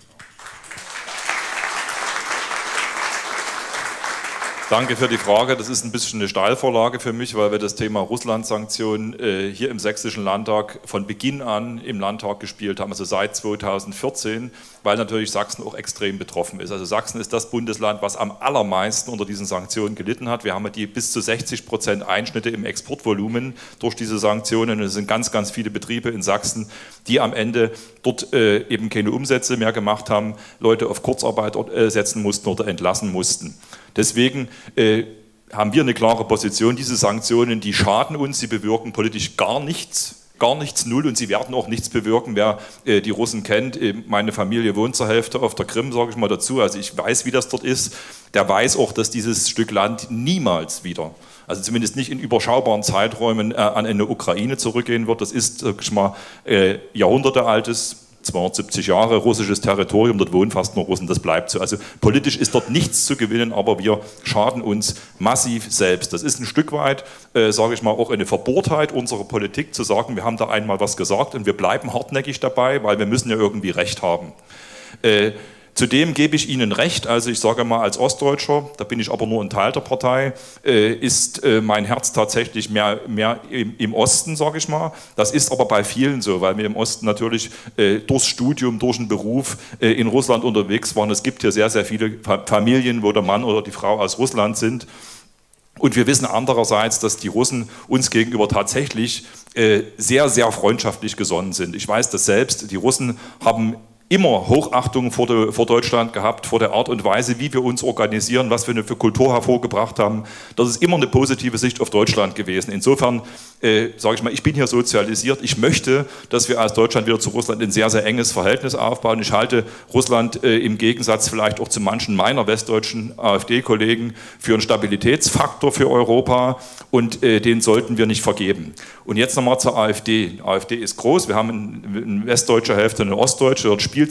Danke für die Frage. Das ist ein bisschen eine Steilvorlage für mich, weil wir das Thema Russland-Sanktionen hier im Sächsischen Landtag von Beginn an im Landtag gespielt haben, also seit 2014, weil natürlich Sachsen auch extrem betroffen ist. Also Sachsen ist das Bundesland, was am allermeisten unter diesen Sanktionen gelitten hat. Wir haben die bis zu 60% Einschnitte im Exportvolumen durch diese Sanktionen. Und es sind ganz, ganz viele Betriebe in Sachsen, die am Ende dort eben keine Umsätze mehr gemacht haben, Leute auf Kurzarbeit setzen mussten oder entlassen mussten. Deswegen haben wir eine klare Position. Diese Sanktionen, die schaden uns, sie bewirken politisch gar nichts, null, und sie werden auch nichts bewirken. Wer die Russen kennt, meine Familie wohnt zur Hälfte auf der Krim, sage ich mal dazu, also ich weiß, wie das dort ist, der weiß auch, dass dieses Stück Land niemals wieder, also zumindest nicht in überschaubaren Zeiträumen, an eine Ukraine zurückgehen wird. Das ist, sag ich mal, jahrhundertealtes, 270 Jahre russisches Territorium, dort wohnen fast nur Russen, das bleibt so. Also politisch ist dort nichts zu gewinnen, aber wir schaden uns massiv selbst. Das ist ein Stück weit, sage ich mal, auch eine Verbohrtheit unserer Politik, zu sagen, wir haben da einmal was gesagt und wir bleiben hartnäckig dabei, weil wir müssen ja irgendwie Recht haben. Zudem gebe ich Ihnen recht, also ich sage mal als Ostdeutscher, da bin ich aber nur ein Teil der Partei, ist mein Herz tatsächlich mehr im Osten, sage ich mal. Das ist aber bei vielen so, weil wir im Osten natürlich durchs Studium, durch den Beruf in Russland unterwegs waren. Es gibt hier sehr, sehr viele Familien, wo der Mann oder die Frau aus Russland sind. Und wir wissen andererseits, dass die Russen uns gegenüber tatsächlich sehr, sehr freundschaftlich gesonnen sind. Ich weiß das selbst, die Russen haben immer Hochachtung vor Deutschland gehabt, vor der Art und Weise, wie wir uns organisieren, was wir für Kultur hervorgebracht haben. Das ist immer eine positive Sicht auf Deutschland gewesen. Insofern, sage ich mal, ich bin hier sozialisiert. Ich möchte, dass wir als Deutschland wieder zu Russland ein sehr, sehr enges Verhältnis aufbauen. Ich halte Russland im Gegensatz vielleicht auch zu manchen meiner westdeutschen AfD-Kollegen für einen Stabilitätsfaktor für Europa, und den sollten wir nicht vergeben. Und jetzt nochmal zur AfD. Die AfD ist groß. Wir haben eine westdeutsche Hälfte, eine ostdeutsche. Dort spiegelt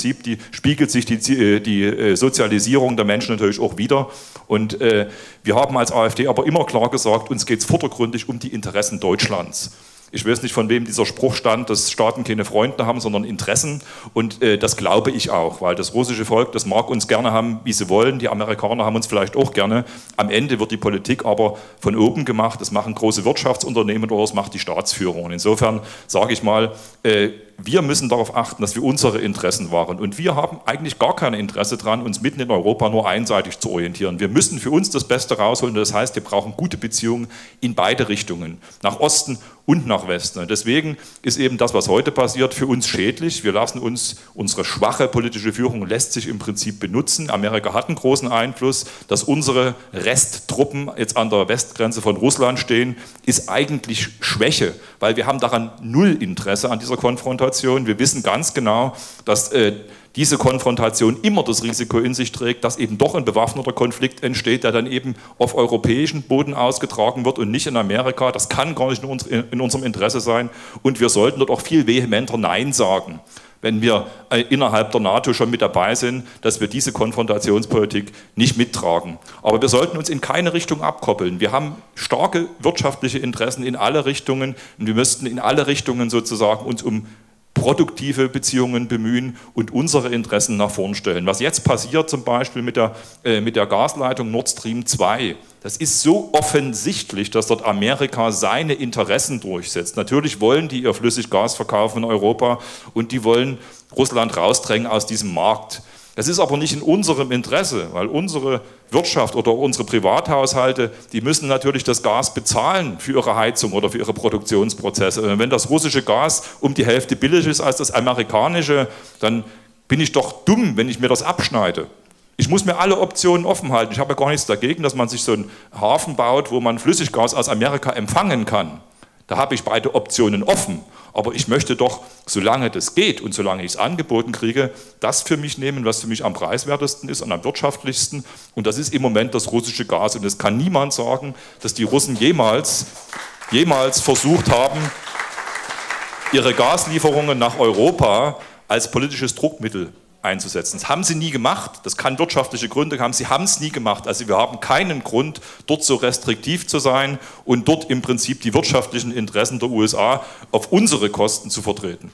sich die Sozialisierung der Menschen natürlich auch wieder. Und wir haben als AfD aber immer klar gesagt, uns geht es vordergründig um die Interessen Deutschlands. Ich weiß nicht, von wem dieser Spruch stammt, dass Staaten keine Freunde haben, sondern Interessen. Und das glaube ich auch, weil das russische Volk, das mag uns gerne haben, wie sie wollen. Die Amerikaner haben uns vielleicht auch gerne. Am Ende wird die Politik aber von oben gemacht. Das machen große Wirtschaftsunternehmen oder das macht die Staatsführung. Und insofern sage ich mal, wir müssen darauf achten, dass wir unsere Interessen wahren. Und wir haben eigentlich gar kein Interesse daran, uns mitten in Europa nur einseitig zu orientieren. Wir müssen für uns das Beste rausholen. Das heißt, wir brauchen gute Beziehungen in beide Richtungen, nach Osten und nach Westen. Und deswegen ist eben das, was heute passiert, für uns schädlich. Wir lassen uns, unsere schwache politische Führung lässt sich im Prinzip benutzen. Amerika hat einen großen Einfluss. Dass unsere Resttruppen jetzt an der Westgrenze von Russland stehen, ist eigentlich Schwäche, weil wir haben daran null Interesse an dieser Konfrontation. Wir wissen ganz genau, dass diese Konfrontation immer das Risiko in sich trägt, dass eben doch ein bewaffneter Konflikt entsteht, der dann eben auf europäischem Boden ausgetragen wird und nicht in Amerika. Das kann gar nicht in unserem Interesse sein, und wir sollten dort auch viel vehementer Nein sagen wenn wir innerhalb der NATO schon mit dabei sind, dass wir diese Konfrontationspolitik nicht mittragen. Aber wir sollten uns in keine Richtung abkoppeln. Wir haben starke wirtschaftliche Interessen in alle Richtungen und wir müssten in alle Richtungen sozusagen uns um produktive Beziehungen bemühen und unsere Interessen nach vorn stellen. Was jetzt passiert zum Beispiel mit der Gasleitung Nord Stream 2, das ist so offensichtlich, dass dort Amerika seine Interessen durchsetzt. Natürlich wollen die ihr Flüssiggas verkaufen in Europa und die wollen Russland rausdrängen aus diesem Markt. Das ist aber nicht in unserem Interesse, weil unsere Wirtschaft oder unsere Privathaushalte, die müssen natürlich das Gas bezahlen für ihre Heizung oder für ihre Produktionsprozesse. Und wenn das russische Gas um die Hälfte billiger ist als das amerikanische, dann bin ich doch dumm, wenn ich mir das abschneide. Ich muss mir alle Optionen offen halten. Ich habe ja gar nichts dagegen, dass man sich so einen Hafen baut, wo man Flüssiggas aus Amerika empfangen kann. Da habe ich beide Optionen offen. Aber ich möchte doch, solange das geht und solange ich es angeboten kriege, das für mich nehmen, was für mich am preiswertesten ist und am wirtschaftlichsten. Und das ist im Moment das russische Gas. Und es kann niemand sagen, dass die Russen jemals versucht haben, ihre Gaslieferungen nach Europa als politisches Druckmittel einzusetzen. Das haben sie nie gemacht, das kann wirtschaftliche Gründe haben, sie haben es nie gemacht. Also wir haben keinen Grund, dort so restriktiv zu sein und dort im Prinzip die wirtschaftlichen Interessen der USA auf unsere Kosten zu vertreten.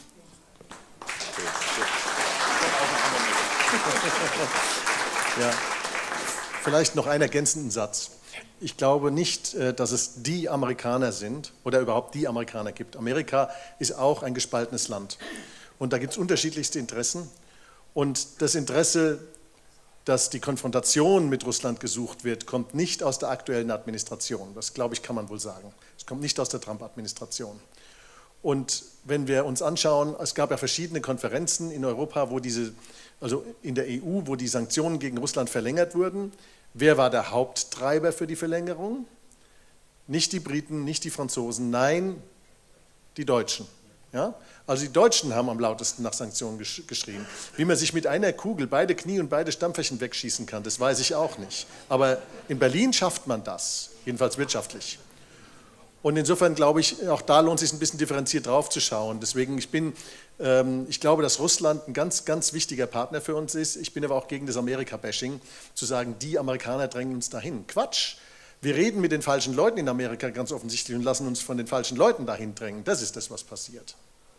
Ja, vielleicht noch einen ergänzenden Satz. Ich glaube nicht, dass es die Amerikaner sind oder überhaupt die Amerikaner gibt. Amerika ist auch ein gespaltenes Land und da gibt es unterschiedlichste Interessen. Und das Interesse, dass die Konfrontation mit Russland gesucht wird, kommt nicht aus der aktuellen Administration. Das, glaube ich, kann man wohl sagen. Es kommt nicht aus der Trump-Administration. Und wenn wir uns anschauen, es gab ja verschiedene Konferenzen in Europa, also in der EU, wo die Sanktionen gegen Russland verlängert wurden. Wer war der Haupttreiber für die Verlängerung? Nicht die Briten, nicht die Franzosen, nein, die Deutschen. Ja? Also die Deutschen haben am lautesten nach Sanktionen geschrien. Wie man sich mit einer Kugel beide Knie und beide Stampferchen wegschießen kann, das weiß ich auch nicht. Aber in Berlin schafft man das, jedenfalls wirtschaftlich. Und insofern glaube ich, auch da lohnt es sich ein bisschen differenziert drauf zu schauen. Deswegen, ich glaube, dass Russland ein ganz, ganz wichtiger Partner für uns ist. Ich bin aber auch gegen das Amerika-Bashing, zu sagen, die Amerikaner drängen uns dahin. Quatsch! Wir reden mit den falschen Leuten in Amerika ganz offensichtlich und lassen uns von den falschen Leuten dahin drängen. Das ist das, was passiert.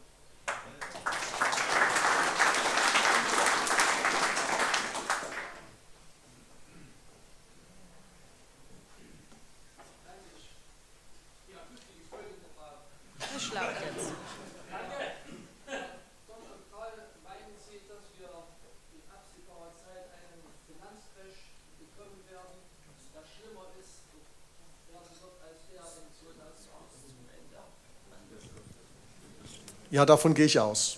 Ja, davon gehe ich aus.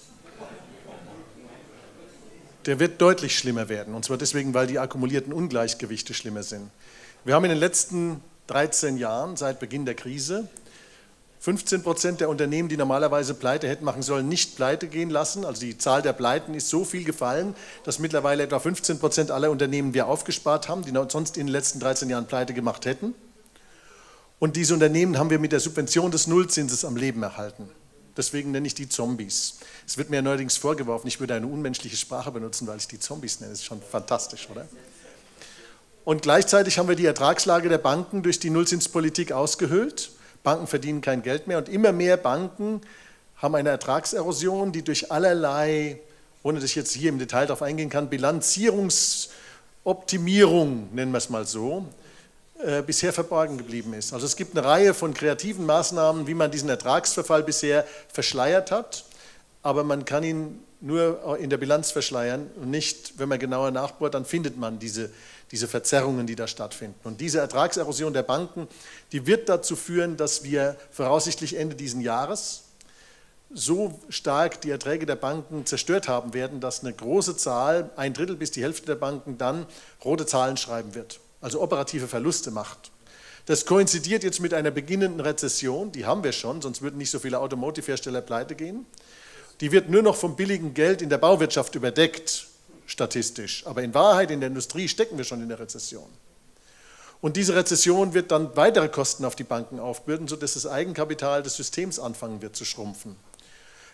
Der wird deutlich schlimmer werden, und zwar deswegen, weil die akkumulierten Ungleichgewichte schlimmer sind. Wir haben in den letzten 13 Jahren, seit Beginn der Krise, 15% der Unternehmen, die normalerweise Pleite hätten machen sollen, nicht pleite gehen lassen. Also die Zahl der Pleiten ist so viel gefallen, dass mittlerweile etwa 15% aller Unternehmen wir aufgespart haben, die sonst in den letzten 13 Jahren pleite gemacht hätten. Und diese Unternehmen haben wir mit der Subvention des Nullzinses am Leben erhalten. Deswegen nenne ich die Zombies. Es wird mir neuerdings vorgeworfen, ich würde eine unmenschliche Sprache benutzen, weil ich die Zombies nenne. Das ist schon fantastisch, oder? Und gleichzeitig haben wir die Ertragslage der Banken durch die Nullzinspolitik ausgehöhlt. Banken verdienen kein Geld mehr und immer mehr Banken haben eine Ertragserosion, die durch allerlei, ohne dass ich jetzt hier im Detail darauf eingehen kann, Bilanzierungsoptimierung, nennen wir es mal so, bisher verborgen geblieben ist. Also es gibt eine Reihe von kreativen Maßnahmen, wie man diesen Ertragsverfall bisher verschleiert hat, aber man kann ihn nur in der Bilanz verschleiern und nicht, wenn man genauer nachbohrt, dann findet man diese Verzerrungen, die da stattfinden. Und diese Ertragserosion der Banken, die wird dazu führen, dass wir voraussichtlich Ende dieses Jahres so stark die Erträge der Banken zerstört haben werden, dass eine große Zahl, 1/3 bis die Hälfte der Banken, dann rote Zahlen schreiben wird. Also operative Verluste macht. Das koinzidiert jetzt mit einer beginnenden Rezession, die haben wir schon, sonst würden nicht so viele Automotive-Hersteller pleite gehen. Die wird nur noch vom billigen Geld in der Bauwirtschaft überdeckt, statistisch. Aber in Wahrheit, in der Industrie stecken wir schon in der Rezession. Und diese Rezession wird dann weitere Kosten auf die Banken aufbürden, sodass das Eigenkapital des Systems anfangen wird zu schrumpfen.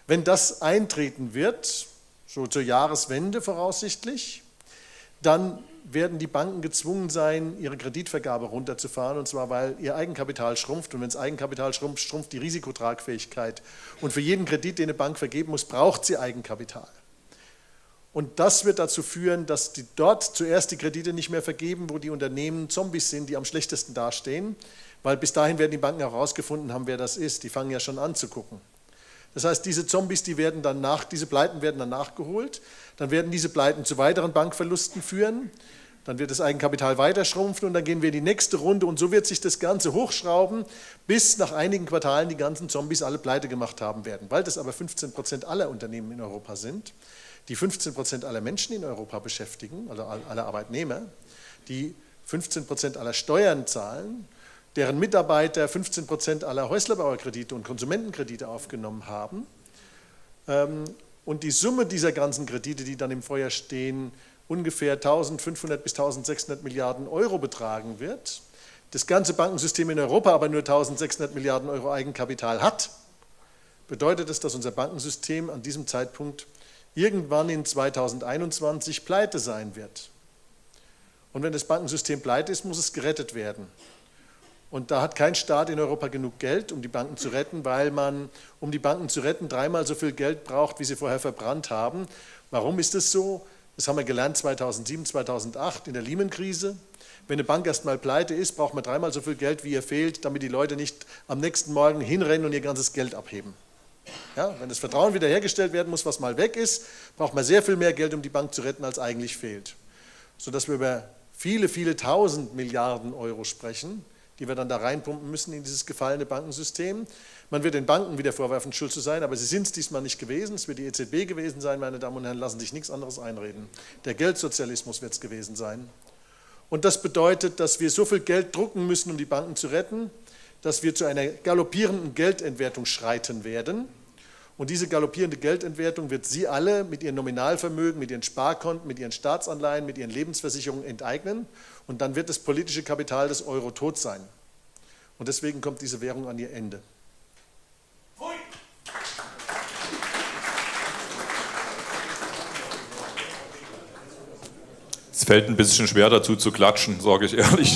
Wenn das eintreten wird, so zur Jahreswende voraussichtlich, dann werden die Banken gezwungen sein, ihre Kreditvergabe runterzufahren, und zwar, weil ihr Eigenkapital schrumpft. Und wenn das Eigenkapital schrumpft, schrumpft die Risikotragfähigkeit. Und für jeden Kredit, den eine Bank vergeben muss, braucht sie Eigenkapital. Und das wird dazu führen, dass die dort zuerst die Kredite nicht mehr vergeben, wo die Unternehmen Zombies sind, die am schlechtesten dastehen, weil bis dahin werden die Banken auch herausgefunden haben, wer das ist. Die fangen ja schon an zu gucken. Das heißt, diese Zombies, diese Pleiten werden dann nachgeholt, dann werden diese Pleiten zu weiteren Bankverlusten führen, dann wird das Eigenkapital weiter schrumpfen und dann gehen wir in die nächste Runde und so wird sich das Ganze hochschrauben, bis nach einigen Quartalen die ganzen Zombies alle pleite gemacht haben werden. Weil das aber 15% aller Unternehmen in Europa sind, die 15% aller Menschen in Europa beschäftigen, also aller Arbeitnehmer, die 15% aller Steuern zahlen, deren Mitarbeiter 15% aller Häuslerbauerkredite und Konsumentenkredite aufgenommen haben. Und die Summe dieser ganzen Kredite, die dann im Feuer stehen, ungefähr 1.500 bis 1.600 Milliarden Euro betragen wird, das ganze Bankensystem in Europa aber nur 1.600 Milliarden Euro Eigenkapital hat, bedeutet es, dass unser Bankensystem an diesem Zeitpunkt irgendwann in 2021 pleite sein wird. Und wenn das Bankensystem pleite ist, muss es gerettet werden. Und da hat kein Staat in Europa genug Geld, um die Banken zu retten, weil man, um die Banken zu retten, 3-mal so viel Geld braucht, wie sie vorher verbrannt haben. Warum ist das so? Das haben wir gelernt 2007, 2008 in der Lehman-Krise. Wenn eine Bank erst mal pleite ist, braucht man 3-mal so viel Geld, wie ihr fehlt, damit die Leute nicht am nächsten Morgen hinrennen und ihr ganzes Geld abheben. Ja, wenn das Vertrauen wiederhergestellt werden muss, was mal weg ist, braucht man sehr viel mehr Geld, um die Bank zu retten, als eigentlich fehlt. Sodass wir über viele, viele tausend Milliarden Euro sprechen, die wir dann da reinpumpen müssen in dieses gefallene Bankensystem. Man wird den Banken wieder vorwerfen, schuld zu sein, aber sie sind es diesmal nicht gewesen. Es wird die EZB gewesen sein, meine Damen und Herren, lassen sich nichts anderes einreden. Der Geldsozialismus wird es gewesen sein. Und das bedeutet, dass wir so viel Geld drucken müssen, um die Banken zu retten, dass wir zu einer galoppierenden Geldentwertung schreiten werden. Und diese galoppierende Geldentwertung wird Sie alle mit Ihren Nominalvermögen, mit Ihren Sparkonten, mit Ihren Staatsanleihen, mit Ihren Lebensversicherungen enteignen. Und dann wird das politische Kapital des Euro tot sein. Und deswegen kommt diese Währung an ihr Ende. Es fällt ein bisschen schwer dazu zu klatschen, sage ich ehrlich.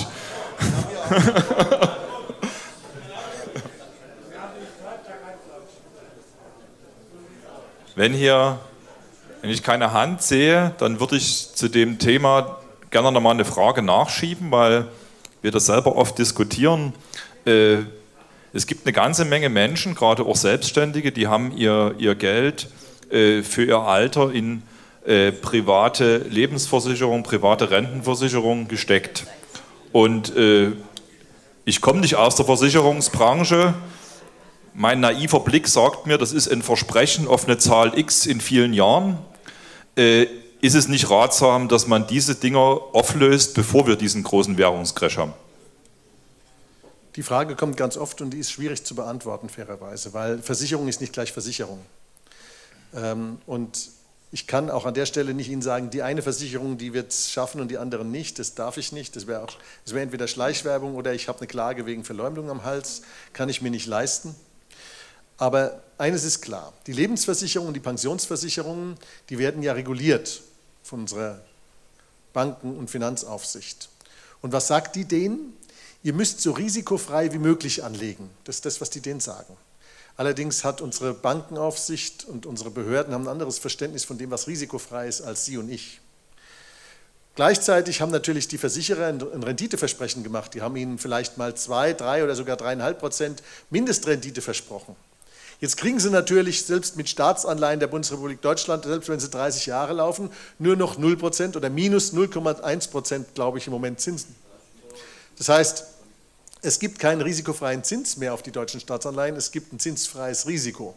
Wenn ich keine Hand sehe, dann würde ich zu dem Thema gerne nochmal eine Frage nachschieben, weil wir das selber oft diskutieren. Es gibt eine ganze Menge Menschen, gerade auch Selbstständige, die haben ihr Geld für ihr Alter in private Lebensversicherung, private Rentenversicherung gesteckt. Und ich komme nicht aus der Versicherungsbranche. Mein naiver Blick sagt mir, das ist ein Versprechen auf eine Zahl X in vielen Jahren. Ist es nicht ratsam, dass man diese Dinger auflöst, bevor wir diesen großen Währungscrash haben? Die Frage kommt ganz oft und die ist schwierig zu beantworten, fairerweise, weil Versicherung ist nicht gleich Versicherung. Und ich kann auch an der Stelle nicht Ihnen sagen, die eine Versicherung, die wird es schaffen und die andere nicht. Das darf ich nicht. Das wäre entweder Schleichwerbung oder ich habe eine Klage wegen Verleumdung am Hals. Kann ich mir nicht leisten. Aber eines ist klar, die Lebensversicherungen und die Pensionsversicherungen, die werden ja reguliert von unserer Banken- und Finanzaufsicht. Und was sagt die denen? Ihr müsst so risikofrei wie möglich anlegen. Das ist das, was die denen sagen. Allerdings hat unsere Bankenaufsicht und unsere Behörden haben ein anderes Verständnis von dem, was risikofrei ist, als Sie und ich. Gleichzeitig haben natürlich die Versicherer ein Renditeversprechen gemacht. Die haben Ihnen vielleicht mal 2, 3 oder sogar 3,5% Mindestrendite versprochen. Jetzt kriegen Sie natürlich selbst mit Staatsanleihen der Bundesrepublik Deutschland, selbst wenn sie 30 Jahre laufen, nur noch 0% oder minus 0,1%, glaube ich, im Moment Zinsen. Das heißt, es gibt keinen risikofreien Zins mehr auf die deutschen Staatsanleihen, es gibt ein zinsfreies Risiko.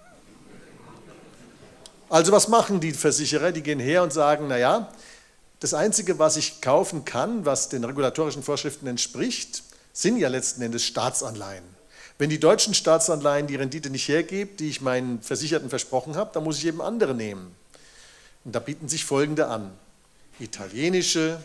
Also was machen die Versicherer? Die gehen her und sagen, naja, das Einzige, was ich kaufen kann, was den regulatorischen Vorschriften entspricht, sind ja letzten Endes Staatsanleihen. Wenn die deutschen Staatsanleihen die Rendite nicht hergeben, die ich meinen Versicherten versprochen habe, dann muss ich eben andere nehmen. Und da bieten sich folgende an: italienische,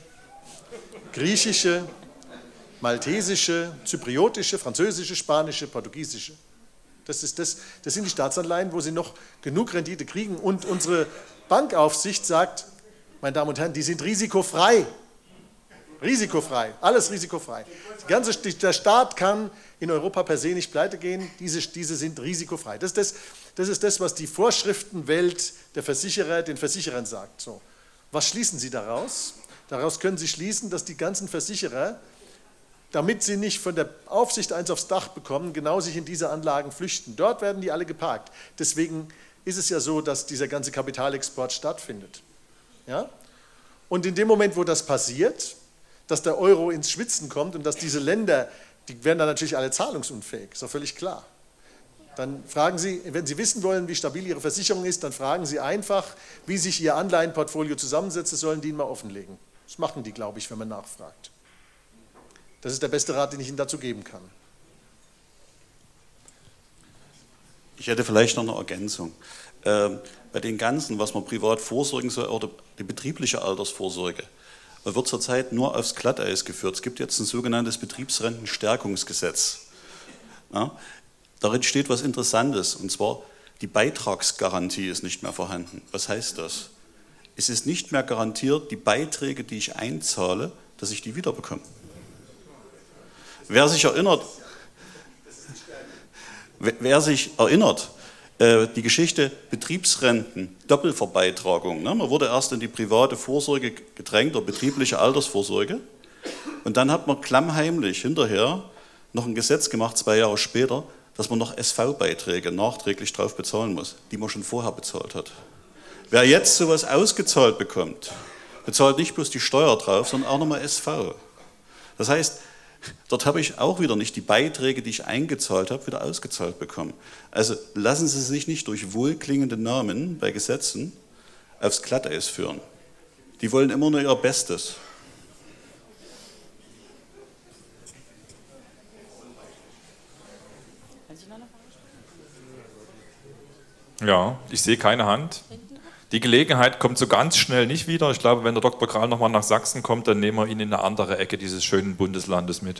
griechische, maltesische, zypriotische, französische, spanische, portugiesische. Das sind die Staatsanleihen, wo Sie noch genug Rendite kriegen. Und unsere Bankaufsicht sagt, meine Damen und Herren, die sind risikofrei. Risikofrei, alles risikofrei. Der Staat kann in Europa per se nicht pleite gehen, diese sind risikofrei. Das ist das, was die Vorschriftenwelt der Versicherer den Versicherern sagt. So. Was schließen Sie daraus? Daraus können Sie schließen, dass die ganzen Versicherer, damit sie nicht von der Aufsicht eins aufs Dach bekommen, genau sich in diese Anlagen flüchten. Dort werden die alle geparkt. Deswegen ist es ja so, dass dieser ganze Kapitalexport stattfindet. Ja? Und in dem Moment, wo das passiert, dass der Euro ins Schwitzen kommt und dass diese Länder, die werden dann natürlich alle zahlungsunfähig, ist doch völlig klar. Dann fragen Sie, wenn Sie wissen wollen, wie stabil Ihre Versicherung ist, dann fragen Sie einfach, wie sich Ihr Anleihenportfolio zusammensetzt, das sollen die Ihnen mal offenlegen. Das machen die, glaube ich, wenn man nachfragt. Das ist der beste Rat, den ich Ihnen dazu geben kann. Ich hätte vielleicht noch eine Ergänzung. Bei den ganzen, was man privat vorsorgen soll, oder die betriebliche Altersvorsorge, wird zurzeit nur aufs Glatteis geführt. Es gibt jetzt ein sogenanntes Betriebsrentenstärkungsgesetz. Ja, darin steht was Interessantes, und zwar die Beitragsgarantie ist nicht mehr vorhanden. Was heißt das? Es ist nicht mehr garantiert, die Beiträge, die ich einzahle, dass ich die wiederbekomme. Wer sich erinnert, die Geschichte Betriebsrenten, Doppelverbeitragung. Ne? Man wurde erst in die private Vorsorge gedrängt, oder betriebliche Altersvorsorge. Und dann hat man klammheimlich hinterher noch ein Gesetz gemacht, 2 Jahre später, dass man noch SV-Beiträge nachträglich drauf bezahlen muss, die man schon vorher bezahlt hat. Wer jetzt sowas ausgezahlt bekommt, bezahlt nicht bloß die Steuer drauf, sondern auch nochmal SV. Das heißt, dort habe ich auch wieder nicht die Beiträge, die ich eingezahlt habe, wieder ausgezahlt bekommen. Also lassen Sie sich nicht durch wohlklingende Namen bei Gesetzen aufs Glatteis führen. Die wollen immer nur ihr Bestes. Ja, ich sehe keine Hand. Die Gelegenheit kommt so ganz schnell nicht wieder. Ich glaube, wenn der Dr. Kral nochmal nach Sachsen kommt, dann nehmen wir ihn in eine andere Ecke dieses schönen Bundeslandes mit.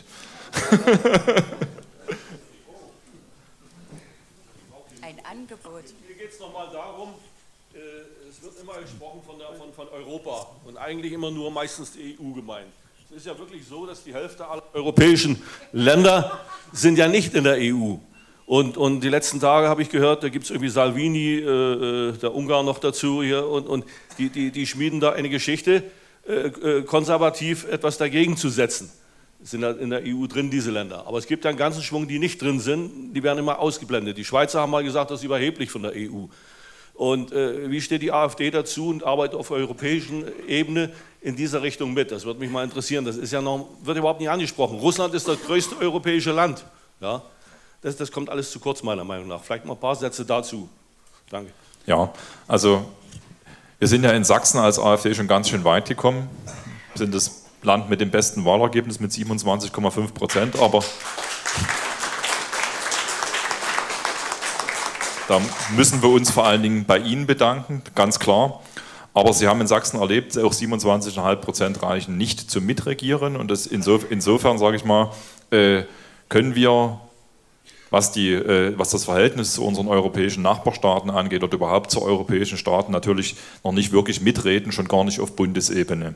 Ein Angebot. Mir geht es nochmal darum, es wird immer gesprochen von Europa und eigentlich immer nur meistens die EU gemeint. Es ist ja wirklich so, dass die Hälfte aller europäischen Länder sind ja nicht in der EU. Und die letzten Tage habe ich gehört, da gibt es irgendwie Salvini, der Ungarn noch dazu hier, und die schmieden da eine Geschichte, konservativ etwas dagegen zu setzen. Sind in der EU drin, diese Länder. Aber es gibt ja einen ganzen Schwung, die nicht drin sind, die werden immer ausgeblendet. Die Schweizer haben mal gesagt, das ist überheblich von der EU. Und wie steht die AfD dazu und arbeitet auf europäischen Ebene in dieser Richtung mit? Das würde mich mal interessieren. Das ist ja noch, wird überhaupt nicht angesprochen. Russland ist das größte europäische Land. Ja? Das kommt alles zu kurz, meiner Meinung nach. Vielleicht mal ein paar Sätze dazu. Danke. Ja, also wir sind ja in Sachsen als AfD schon ganz schön weit gekommen. Wir sind das Land mit dem besten Wahlergebnis mit 27,5%, aber da müssen wir uns vor allen Dingen bei Ihnen bedanken, ganz klar. Aber Sie haben in Sachsen erlebt, auch 27,5% reichen nicht zum Mitregieren, und das insofern, sage ich mal, können wir, was das Verhältnis zu unseren europäischen Nachbarstaaten angeht oder überhaupt zu europäischen Staaten, natürlich noch nicht wirklich mitreden, schon gar nicht auf Bundesebene.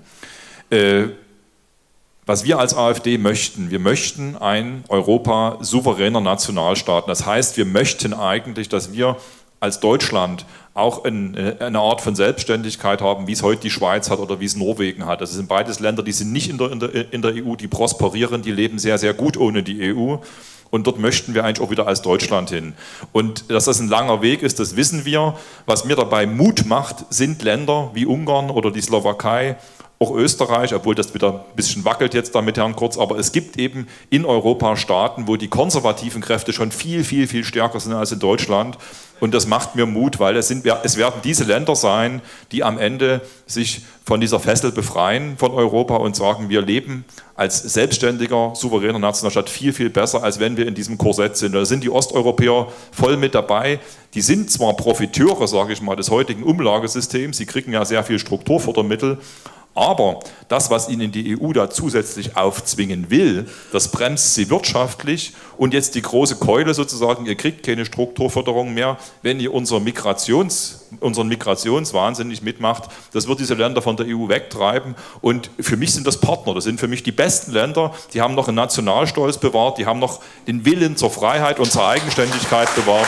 Was wir als AfD möchten, wir möchten ein Europa souveräner Nationalstaaten. Das heißt, wir möchten eigentlich, dass wir als Deutschland auch eine Art von Selbstständigkeit haben, wie es heute die Schweiz hat oder wie es Norwegen hat. Das sind beides Länder, die sind nicht in der EU, die prosperieren, die leben sehr, sehr gut ohne die EU. Und dort möchten wir eigentlich auch wieder als Deutschland hin. Und dass das ein langer Weg ist, das wissen wir. Was mir dabei Mut macht, sind Länder wie Ungarn oder die Slowakei, auch Österreich, obwohl das wieder ein bisschen wackelt jetzt da mit Herrn Kurz, aber es gibt eben in Europa Staaten, wo die konservativen Kräfte schon viel, viel, viel stärker sind als in Deutschland. Und das macht mir Mut, weil es werden diese Länder sein, die am Ende sich von dieser Fessel befreien von Europa und sagen, wir leben als selbstständiger, souveräner Nationalstaat viel, viel besser, als wenn wir in diesem Korsett sind. Da sind die Osteuropäer voll mit dabei. Die sind zwar Profiteure, sage ich mal, des heutigen Umlagesystems, sie kriegen ja sehr viel Strukturfördermittel, Aber das, was ihnen die EU da zusätzlich aufzwingen will, das bremst sie wirtschaftlich. Und jetzt die große Keule sozusagen, ihr kriegt keine Strukturförderung mehr, wenn ihr unseren Migrationswahnsinn nicht mitmacht. Das wird diese Länder von der EU wegtreiben. Und für mich sind das Partner, das sind für mich die besten Länder. Die haben noch einen Nationalstolz bewahrt, die haben noch den Willen zur Freiheit und zur Eigenständigkeit bewahrt.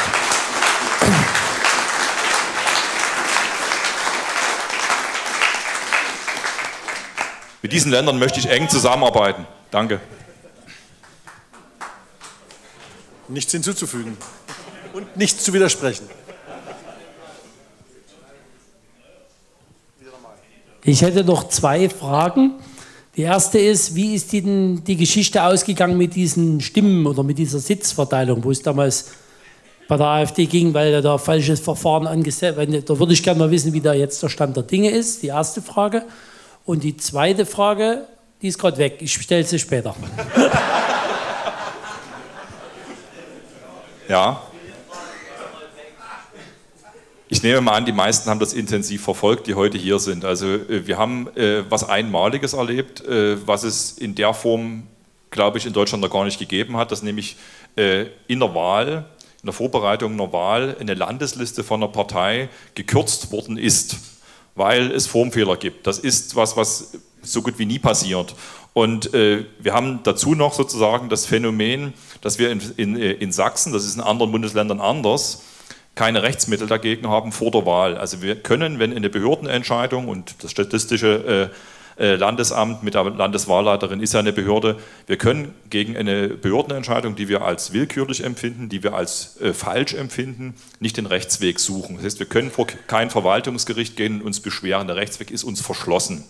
Mit diesen Ländern möchte ich eng zusammenarbeiten. Danke. Nichts hinzuzufügen und nichts zu widersprechen. Ich hätte noch 2 Fragen. Die erste ist, wie ist die Geschichte ausgegangen mit diesen Stimmen oder mit dieser Sitzverteilung, wo es damals bei der AfD ging, weil da falsches Verfahren angesetzt wurde. Da würde ich gerne mal wissen, wie da jetzt der Stand der Dinge ist. Die erste Frage. Und die zweite Frage, die ist gerade weg. Ich stelle sie später. Ja. Ich nehme mal an, die meisten haben das intensiv verfolgt, die heute hier sind. Also wir haben was Einmaliges erlebt, was es in der Form, glaube ich, in Deutschland noch gar nicht gegeben hat, dass nämlich in der Wahl, in der Vorbereitung einer Wahl, eine Landesliste von einer Partei gekürzt worden ist, weil es Formfehler gibt. Das ist was so gut wie nie passiert. Und wir haben dazu noch sozusagen das Phänomen, dass wir in Sachsen, das ist in anderen Bundesländern anders, keine Rechtsmittel dagegen haben vor der Wahl. Also wir können, wenn eine Behördenentscheidung und das Statistische Landesamt mit der Landeswahlleiterin ist ja eine Behörde, wir können gegen eine Behördenentscheidung, die wir als willkürlich empfinden, die wir als falsch empfinden, nicht den Rechtsweg suchen. Das heißt, wir können vor kein Verwaltungsgericht gehen und uns beschweren, der Rechtsweg ist uns verschlossen.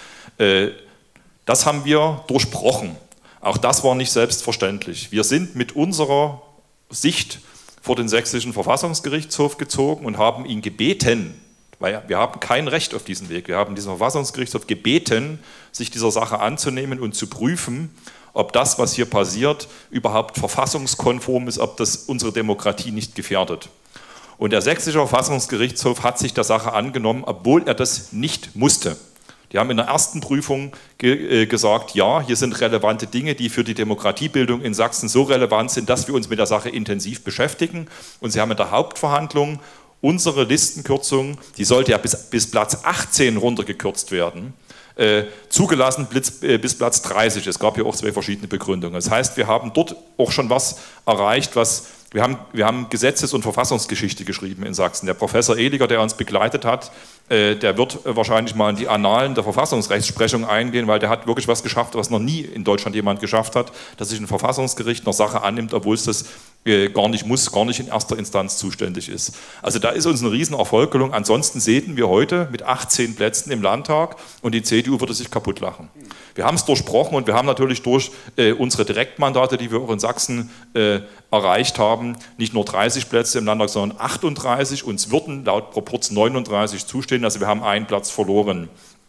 Das haben wir durchbrochen. Auch das war nicht selbstverständlich. Wir sind mit unserer Sicht vor den Sächsischen Verfassungsgerichtshof gezogen und haben ihn gebeten, weil wir haben kein Recht auf diesen Weg. Wir haben diesen Verfassungsgerichtshof gebeten, sich dieser Sache anzunehmen und zu prüfen, ob das, was hier passiert, überhaupt verfassungskonform ist, ob das unsere Demokratie nicht gefährdet. Und der Sächsische Verfassungsgerichtshof hat sich der Sache angenommen, obwohl er das nicht musste. Die haben in der ersten Prüfung gesagt, ja, hier sind relevante Dinge, die für die Demokratiebildung in Sachsen so relevant sind, dass wir uns mit der Sache intensiv beschäftigen. Und sie haben in der Hauptverhandlung unsere Listenkürzung, die sollte ja bis Platz 18 runtergekürzt werden, zugelassen bis Platz 30. Es gab hier auch 2 verschiedene Begründungen. Das heißt, wir haben dort auch schon was erreicht, wir haben Gesetzes- und Verfassungsgeschichte geschrieben in Sachsen. Der Professor Ehliger, der uns begleitet hat, der wird wahrscheinlich mal in die Annalen der Verfassungsrechtsprechung eingehen, weil der hat wirklich was geschafft, was noch nie in Deutschland jemand geschafft hat, dass sich ein Verfassungsgericht einer Sache annimmt, obwohl es das gar nicht muss, gar nicht in erster Instanz zuständig ist. Also da ist uns ein Riesenerfolg gelungen. Ansonsten sehen wir heute mit 18 Plätzen im Landtag und die CDU würde sich kaputt lachen. Wir haben es durchbrochen und wir haben natürlich durch unsere Direktmandate, die wir auch in Sachsen erreicht haben, nicht nur 30 Plätze im Landtag, sondern 38. Uns würden laut Proporz 39 zustehen, also wir haben einen Platz verloren.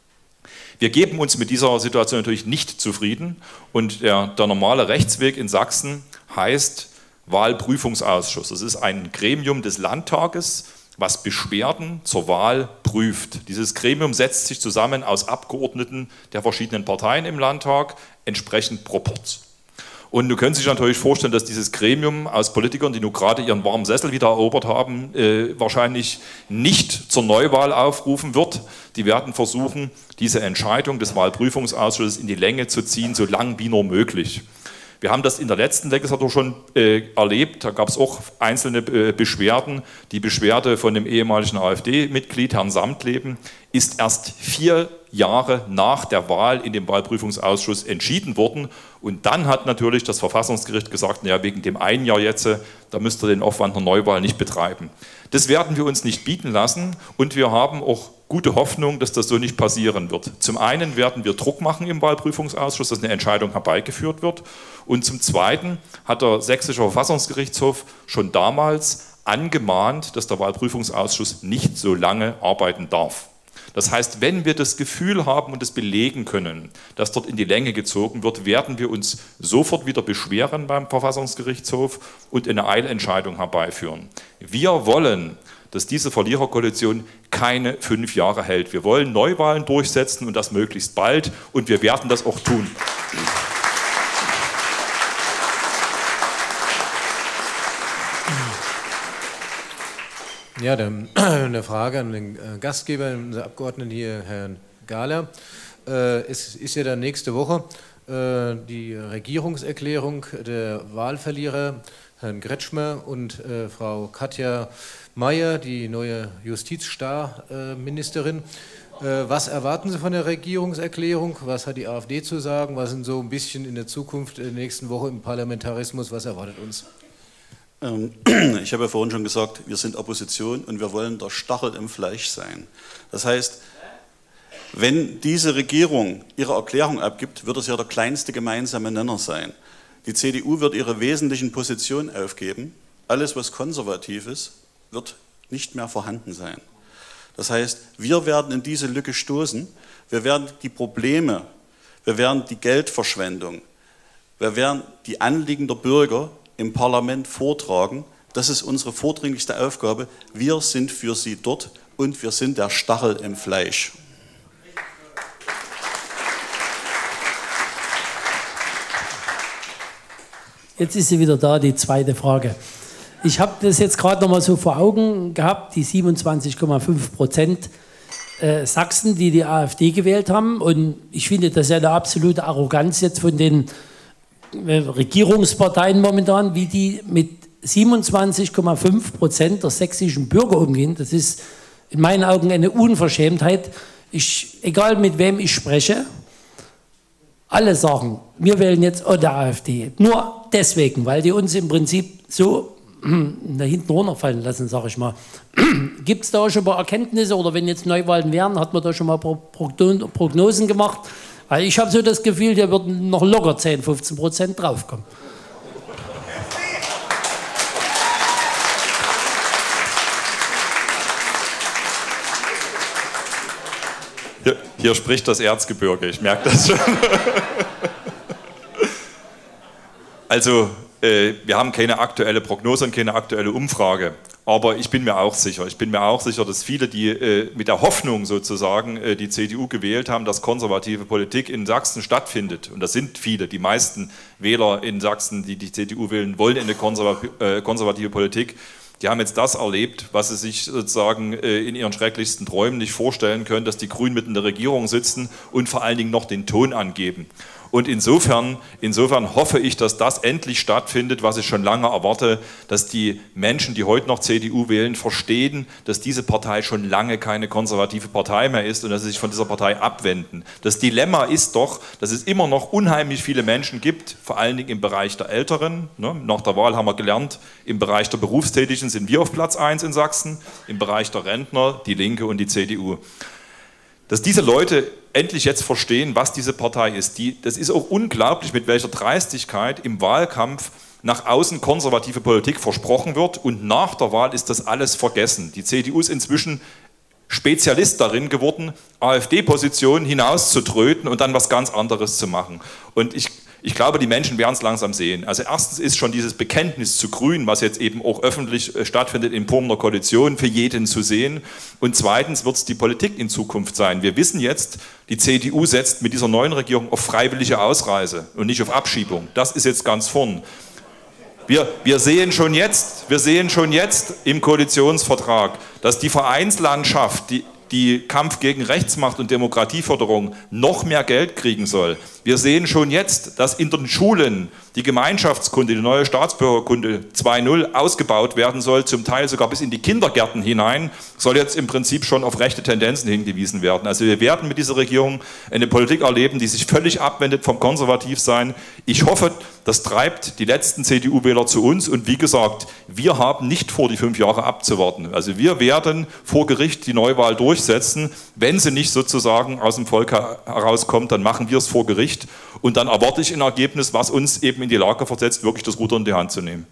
Wir geben uns mit dieser Situation natürlich nicht zufrieden und der normale Rechtsweg in Sachsen heißt Wahlprüfungsausschuss. Das ist ein Gremium des Landtages, was Beschwerden zur Wahl prüft. Dieses Gremium setzt sich zusammen aus Abgeordneten der verschiedenen Parteien im Landtag, entsprechend Proporz. Und du könntest dich natürlich vorstellen, dass dieses Gremium aus Politikern, die nur gerade ihren warmen Sessel wieder erobert haben, wahrscheinlich nicht zur Neuwahl aufrufen wird. Die werden versuchen, diese Entscheidung des Wahlprüfungsausschusses in die Länge zu ziehen, so lang wie nur möglich. Wir haben das in der letzten Legislatur schon erlebt, da gab es auch einzelne Beschwerden. Die Beschwerde von dem ehemaligen AfD-Mitglied, Herrn Samtleben, ist erst 4 Jahre nach der Wahl in dem Wahlprüfungsausschuss entschieden worden. Und dann hat natürlich das Verfassungsgericht gesagt, naja, wegen dem einen Jahr jetzt, da müsst ihr den Aufwand einer Neuwahl nicht betreiben. Das werden wir uns nicht bieten lassen und wir haben auch gute Hoffnung, dass das so nicht passieren wird. Zum einen werden wir Druck machen im Wahlprüfungsausschuss, dass eine Entscheidung herbeigeführt wird. Und zum Zweiten hat der Sächsische Verfassungsgerichtshof schon damals angemahnt, dass der Wahlprüfungsausschuss nicht so lange arbeiten darf. Das heißt, wenn wir das Gefühl haben und es belegen können, dass dort in die Länge gezogen wird, werden wir uns sofort wieder beschweren beim Verfassungsgerichtshof und eine Eilentscheidung herbeiführen. Wir wollen, dass diese Verliererkoalition keine 5 Jahre hält. Wir wollen Neuwahlen durchsetzen und das möglichst bald und wir werden das auch tun. Ja, dann eine Frage an den Gastgeber, den Abgeordneten hier, Herrn Gahler. Es ist ja dann nächste Woche die Regierungserklärung der Wahlverlierer, Herrn Kretschmer und Frau Katja Mayer, die neue Justizstarministerin. Was erwarten Sie von der Regierungserklärung? Was hat die AfD zu sagen? Was sind so ein bisschen in der Zukunft, in der nächsten Woche im Parlamentarismus? Was erwartet uns? Ich habe ja vorhin schon gesagt, wir sind Opposition und wir wollen der Stachel im Fleisch sein. Das heißt, wenn diese Regierung ihre Erklärung abgibt, wird es ja der kleinste gemeinsame Nenner sein. Die CDU wird ihre wesentlichen Positionen aufgeben. Alles, was konservativ ist, wird nicht mehr vorhanden sein. Das heißt, wir werden in diese Lücke stoßen. Wir werden die Probleme, wir werden die Geldverschwendung, wir werden die Anliegen der Bürger im Parlament vortragen. Das ist unsere vordringlichste Aufgabe. Wir sind für sie dort und wir sind der Stachel im Fleisch. Jetzt ist sie wieder da, die zweite Frage. Ich habe das jetzt gerade noch mal so vor Augen gehabt, die 27,5% Sachsen, die die AfD gewählt haben. Und ich finde, das ist ja eine absolute Arroganz jetzt von den Regierungsparteien momentan, wie die mit 27,5% der sächsischen Bürger umgehen. Das ist in meinen Augen eine Unverschämtheit. Egal mit wem ich spreche, alle sagen, wir wählen jetzt auch der AfD. Nur deswegen, weil die uns im Prinzip so da hinten runterfallen lassen, sage ich mal. Gibt es da schon mal Erkenntnisse oder wenn jetzt Neuwahlen wären, hat man da schon mal Prognosen gemacht? Weil ich habe so das Gefühl, da würden noch locker 10-15% draufkommen. Hier spricht das Erzgebirge, ich merke das schon. Also, wir haben keine aktuelle Prognose und keine aktuelle Umfrage. Aber ich bin mir auch sicher, dass viele, die mit der Hoffnung sozusagen die CDU gewählt haben, dass konservative Politik in Sachsen stattfindet. Und das sind viele, die meisten Wähler in Sachsen, die die CDU wählen, wollen eine konservative Politik. Die haben jetzt das erlebt, was sie sich sozusagen in ihren schrecklichsten Träumen nicht vorstellen können, dass die Grünen mitten in der Regierung sitzen und vor allen Dingen noch den Ton angeben. Und insofern hoffe ich, dass das endlich stattfindet, was ich schon lange erwarte, dass die Menschen, die heute noch CDU wählen, verstehen, dass diese Partei schon lange keine konservative Partei mehr ist und dass sie sich von dieser Partei abwenden. Das Dilemma ist doch, dass es immer noch unheimlich viele Menschen gibt, vor allen Dingen im Bereich der Älteren. Nach der Wahl haben wir gelernt, im Bereich der Berufstätigen sind wir auf Platz 1 in Sachsen, im Bereich der Rentner die Linke und die CDU. Dass diese Leute endlich jetzt verstehen, was diese Partei ist. Das ist auch unglaublich, mit welcher Dreistigkeit im Wahlkampf nach außen konservative Politik versprochen wird und nach der Wahl ist das alles vergessen. Die CDU ist inzwischen Spezialist darin geworden, AfD-Positionen hinauszutröten und dann was ganz anderes zu machen. Und ich glaube, die Menschen werden es langsam sehen. Also erstens ist schon dieses Bekenntnis zu Grün, was jetzt eben auch öffentlich stattfindet in Form einer Koalition, für jeden zu sehen. Und zweitens wird es die Politik in Zukunft sein. Wir wissen jetzt, die CDU setzt mit dieser neuen Regierung auf freiwillige Ausreise und nicht auf Abschiebung. Das ist jetzt ganz vorn. Wir sehen schon jetzt im Koalitionsvertrag, dass die Vereinslandschaft, die Kampf gegen Rechtsmacht und Demokratieförderung noch mehr Geld kriegen soll. Wir sehen schon jetzt, dass in den Schulen die Gemeinschaftskunde, die neue Staatsbürgerkunde 2.0 ausgebaut werden soll, zum Teil sogar bis in die Kindergärten hinein, soll jetzt im Prinzip schon auf rechte Tendenzen hingewiesen werden. Also wir werden mit dieser Regierung eine Politik erleben, die sich völlig abwendet vom Konservativsein. Ich hoffe, das treibt die letzten CDU-Wähler zu uns und wie gesagt, wir haben nicht vor, die 5 Jahre abzuwarten. Also wir werden vor Gericht die Neuwahl durchsetzen. Wenn sie nicht sozusagen aus dem Volk herauskommt, dann machen wir es vor Gericht und dann erwarte ich ein Ergebnis, was uns eben in die Lage versetzt, wirklich das Ruder in die Hand zu nehmen.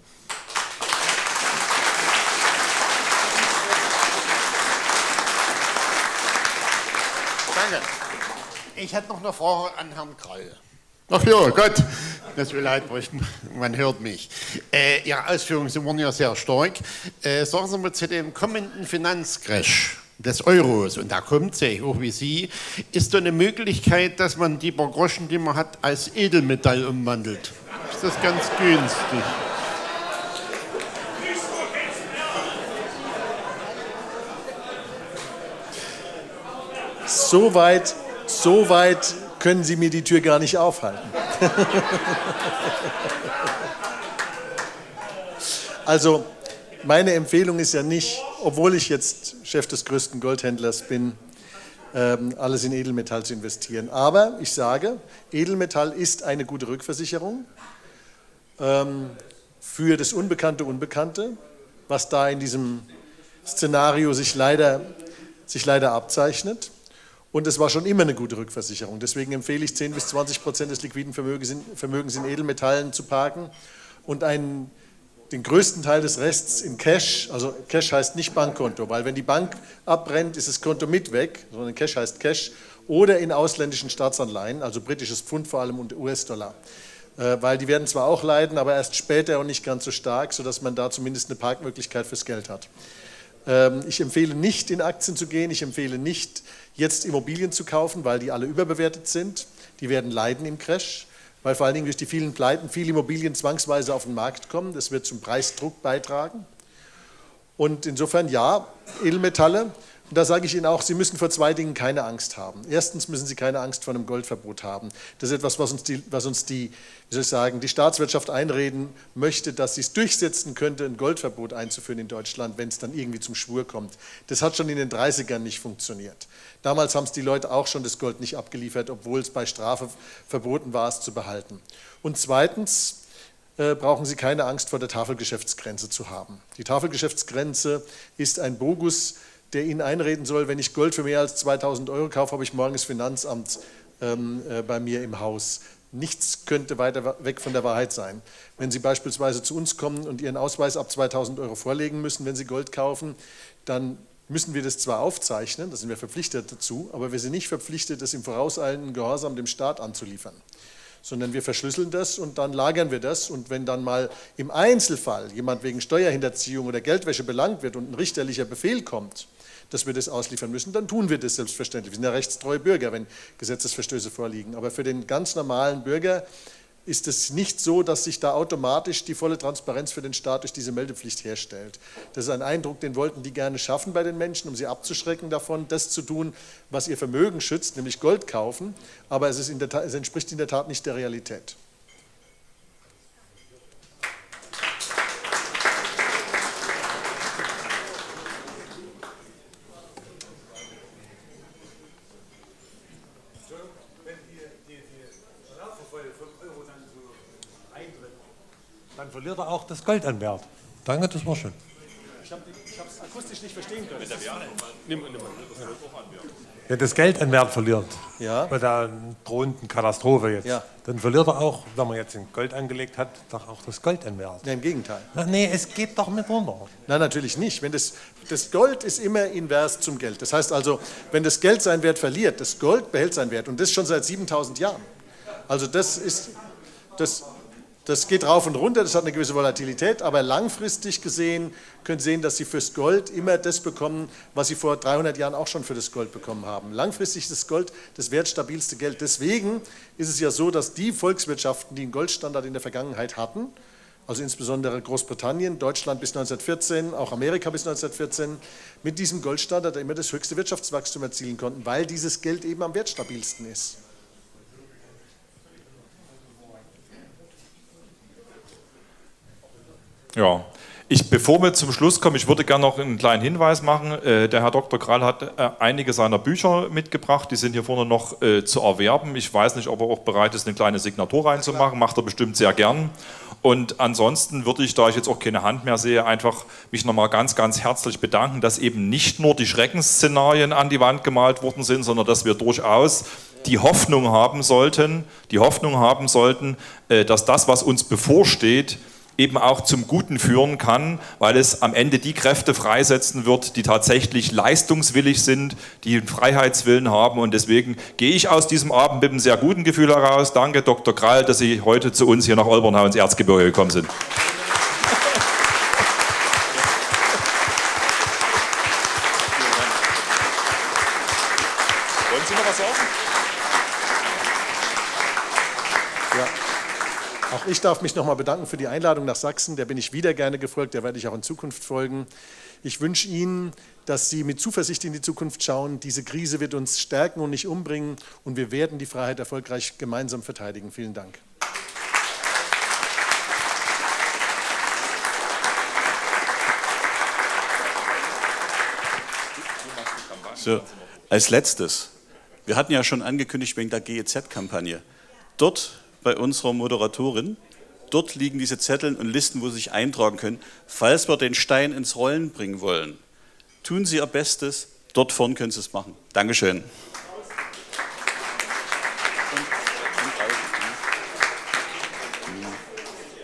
Danke. Ich hätte noch eine Frage an Herrn Krall. Ach ja, Gott. Das will leid, man hört mich. Ihre Ausführungen waren ja sehr stark. Sagen Sie mal zu dem kommenden Finanzcrash des Euros, und da kommt sie, auch wie Sie, ist da eine Möglichkeit, dass man die paar Groschen, die man hat, als Edelmetall umwandelt? Ist das ganz günstig? So weit können Sie mir die Tür gar nicht aufhalten. Also meine Empfehlung ist ja nicht, obwohl ich jetzt Chef des größten Goldhändlers bin, alles in Edelmetall zu investieren. Aber ich sage, Edelmetall ist eine gute Rückversicherung für das Unbekannte, was da in diesem Szenario sich leider abzeichnet. Und es war schon immer eine gute Rückversicherung. Deswegen empfehle ich 10 bis 20% des liquiden Vermögens in Edelmetallen zu parken und den größten Teil des Rests in Cash, also Cash heißt nicht Bankkonto, weil wenn die Bank abbrennt, ist das Konto mit weg, sondern Cash heißt Cash, oder in ausländischen Staatsanleihen, also britisches Pfund vor allem und US-Dollar. Weil die werden zwar auch leiden, aber erst später und nicht ganz so stark, sodass man da zumindest eine Parkmöglichkeit fürs Geld hat. Ich empfehle nicht, in Aktien zu gehen, ich empfehle nicht, jetzt Immobilien zu kaufen, weil die alle überbewertet sind. Die werden leiden im Crash, weil vor allen Dingen durch die vielen Pleiten viele Immobilien zwangsweise auf den Markt kommen. Das wird zum Preisdruck beitragen. Und insofern ja, Edelmetalle. Und da sage ich Ihnen auch, Sie müssen vor zwei Dingen keine Angst haben. Erstens müssen Sie keine Angst vor einem Goldverbot haben. Das ist etwas, was uns die Staatswirtschaft einreden möchte, dass sie es durchsetzen könnte, ein Goldverbot einzuführen in Deutschland, wenn es dann irgendwie zum Schwur kommt. Das hat schon in den 30ern nicht funktioniert. Damals haben es die Leute auch schon das Gold nicht abgeliefert, obwohl es bei Strafe verboten war, es zu behalten. Und zweitens brauchen Sie keine Angst vor der Tafelgeschäftsgrenze zu haben. Die Tafelgeschäftsgrenze ist ein Bogus, der Ihnen einreden soll, wenn ich Gold für mehr als 2.000 € kaufe, habe ich morgen das Finanzamt bei mir im Haus. Nichts könnte weiter weg von der Wahrheit sein. Wenn Sie beispielsweise zu uns kommen und Ihren Ausweis ab 2.000 € vorlegen müssen, wenn Sie Gold kaufen, dann müssen wir das zwar aufzeichnen, da sind wir verpflichtet dazu, aber wir sind nicht verpflichtet, das im vorauseilenden Gehorsam dem Staat anzuliefern, sondern wir verschlüsseln das und dann lagern wir das, und wenn dann mal im Einzelfall jemand wegen Steuerhinterziehung oder Geldwäsche belangt wird und ein richterlicher Befehl kommt, dass wir das ausliefern müssen, dann tun wir das selbstverständlich. Wir sind ja rechtstreue Bürger, wenn Gesetzesverstöße vorliegen. Aber für den ganz normalen Bürger ist es nicht so, dass sich da automatisch die volle Transparenz für den Staat durch diese Meldepflicht herstellt. Das ist ein Eindruck, den wollten die gerne schaffen bei den Menschen, um sie abzuschrecken davon, das zu tun, was ihr Vermögen schützt, nämlich Gold kaufen. Aber es entspricht in der Tat nicht der Realität. Dann verliert er auch das Gold an Wert. Danke, das war schön. Ich habe es akustisch nicht verstehen können. Wenn das Geld an Wert verliert, ja, bei der drohenden Katastrophe jetzt, ja, dann verliert er auch, wenn man jetzt in Gold angelegt hat, doch auch das Gold an Wert. Ja, im Gegenteil. Ach nee, es geht doch mit runter. Nein, natürlich nicht. Das Gold ist immer invers zum Geld. Das heißt also, wenn das Geld seinen Wert verliert, das Gold behält seinen Wert, und das schon seit 7.000 Jahren. Also das geht rauf und runter, das hat eine gewisse Volatilität, aber langfristig gesehen können Sie sehen, dass Sie fürs Gold immer das bekommen, was Sie vor 300 Jahren auch schon für das Gold bekommen haben. Langfristig ist das Gold das wertstabilste Geld. Deswegen ist es ja so, dass die Volkswirtschaften, die einen Goldstandard in der Vergangenheit hatten, also insbesondere Großbritannien, Deutschland bis 1914, auch Amerika bis 1914, mit diesem Goldstandard immer das höchste Wirtschaftswachstum erzielen konnten, weil dieses Geld eben am wertstabilsten ist. Ja, bevor wir zum Schluss kommen, ich würde gerne noch einen kleinen Hinweis machen. Der Herr Dr. Krall hat einige seiner Bücher mitgebracht, die sind hier vorne noch zu erwerben. Ich weiß nicht, ob er auch bereit ist, eine kleine Signatur reinzumachen, macht er bestimmt sehr gern. Und ansonsten würde ich, da ich jetzt auch keine Hand mehr sehe, einfach mich nochmal ganz, ganz herzlich bedanken, dass eben nicht nur die Schreckensszenarien an die Wand gemalt worden sind, sondern dass wir durchaus die Hoffnung haben sollten, dass das, was uns bevorsteht, eben auch zum Guten führen kann, weil es am Ende die Kräfte freisetzen wird, die tatsächlich leistungswillig sind, die einen Freiheitswillen haben. Und deswegen gehe ich aus diesem Abend mit einem sehr guten Gefühl heraus. Danke, Dr. Krall, dass Sie heute zu uns hier nach Olbernhau ins Erzgebirge gekommen sind. Wollen Sie noch was sagen? Ja. Auch ich darf mich nochmal bedanken für die Einladung nach Sachsen. Der bin ich wieder gerne gefolgt, der werde ich auch in Zukunft folgen. Ich wünsche Ihnen, dass Sie mit Zuversicht in die Zukunft schauen. Diese Krise wird uns stärken und nicht umbringen und wir werden die Freiheit erfolgreich gemeinsam verteidigen. Vielen Dank. So, als letztes, wir hatten ja schon angekündigt wegen der GEZ-Kampagne. Dort bei unserer Moderatorin, dort liegen diese Zettel und Listen, wo Sie sich eintragen können, falls wir den Stein ins Rollen bringen wollen. Tun Sie Ihr Bestes, dort vorne können Sie es machen. Dankeschön.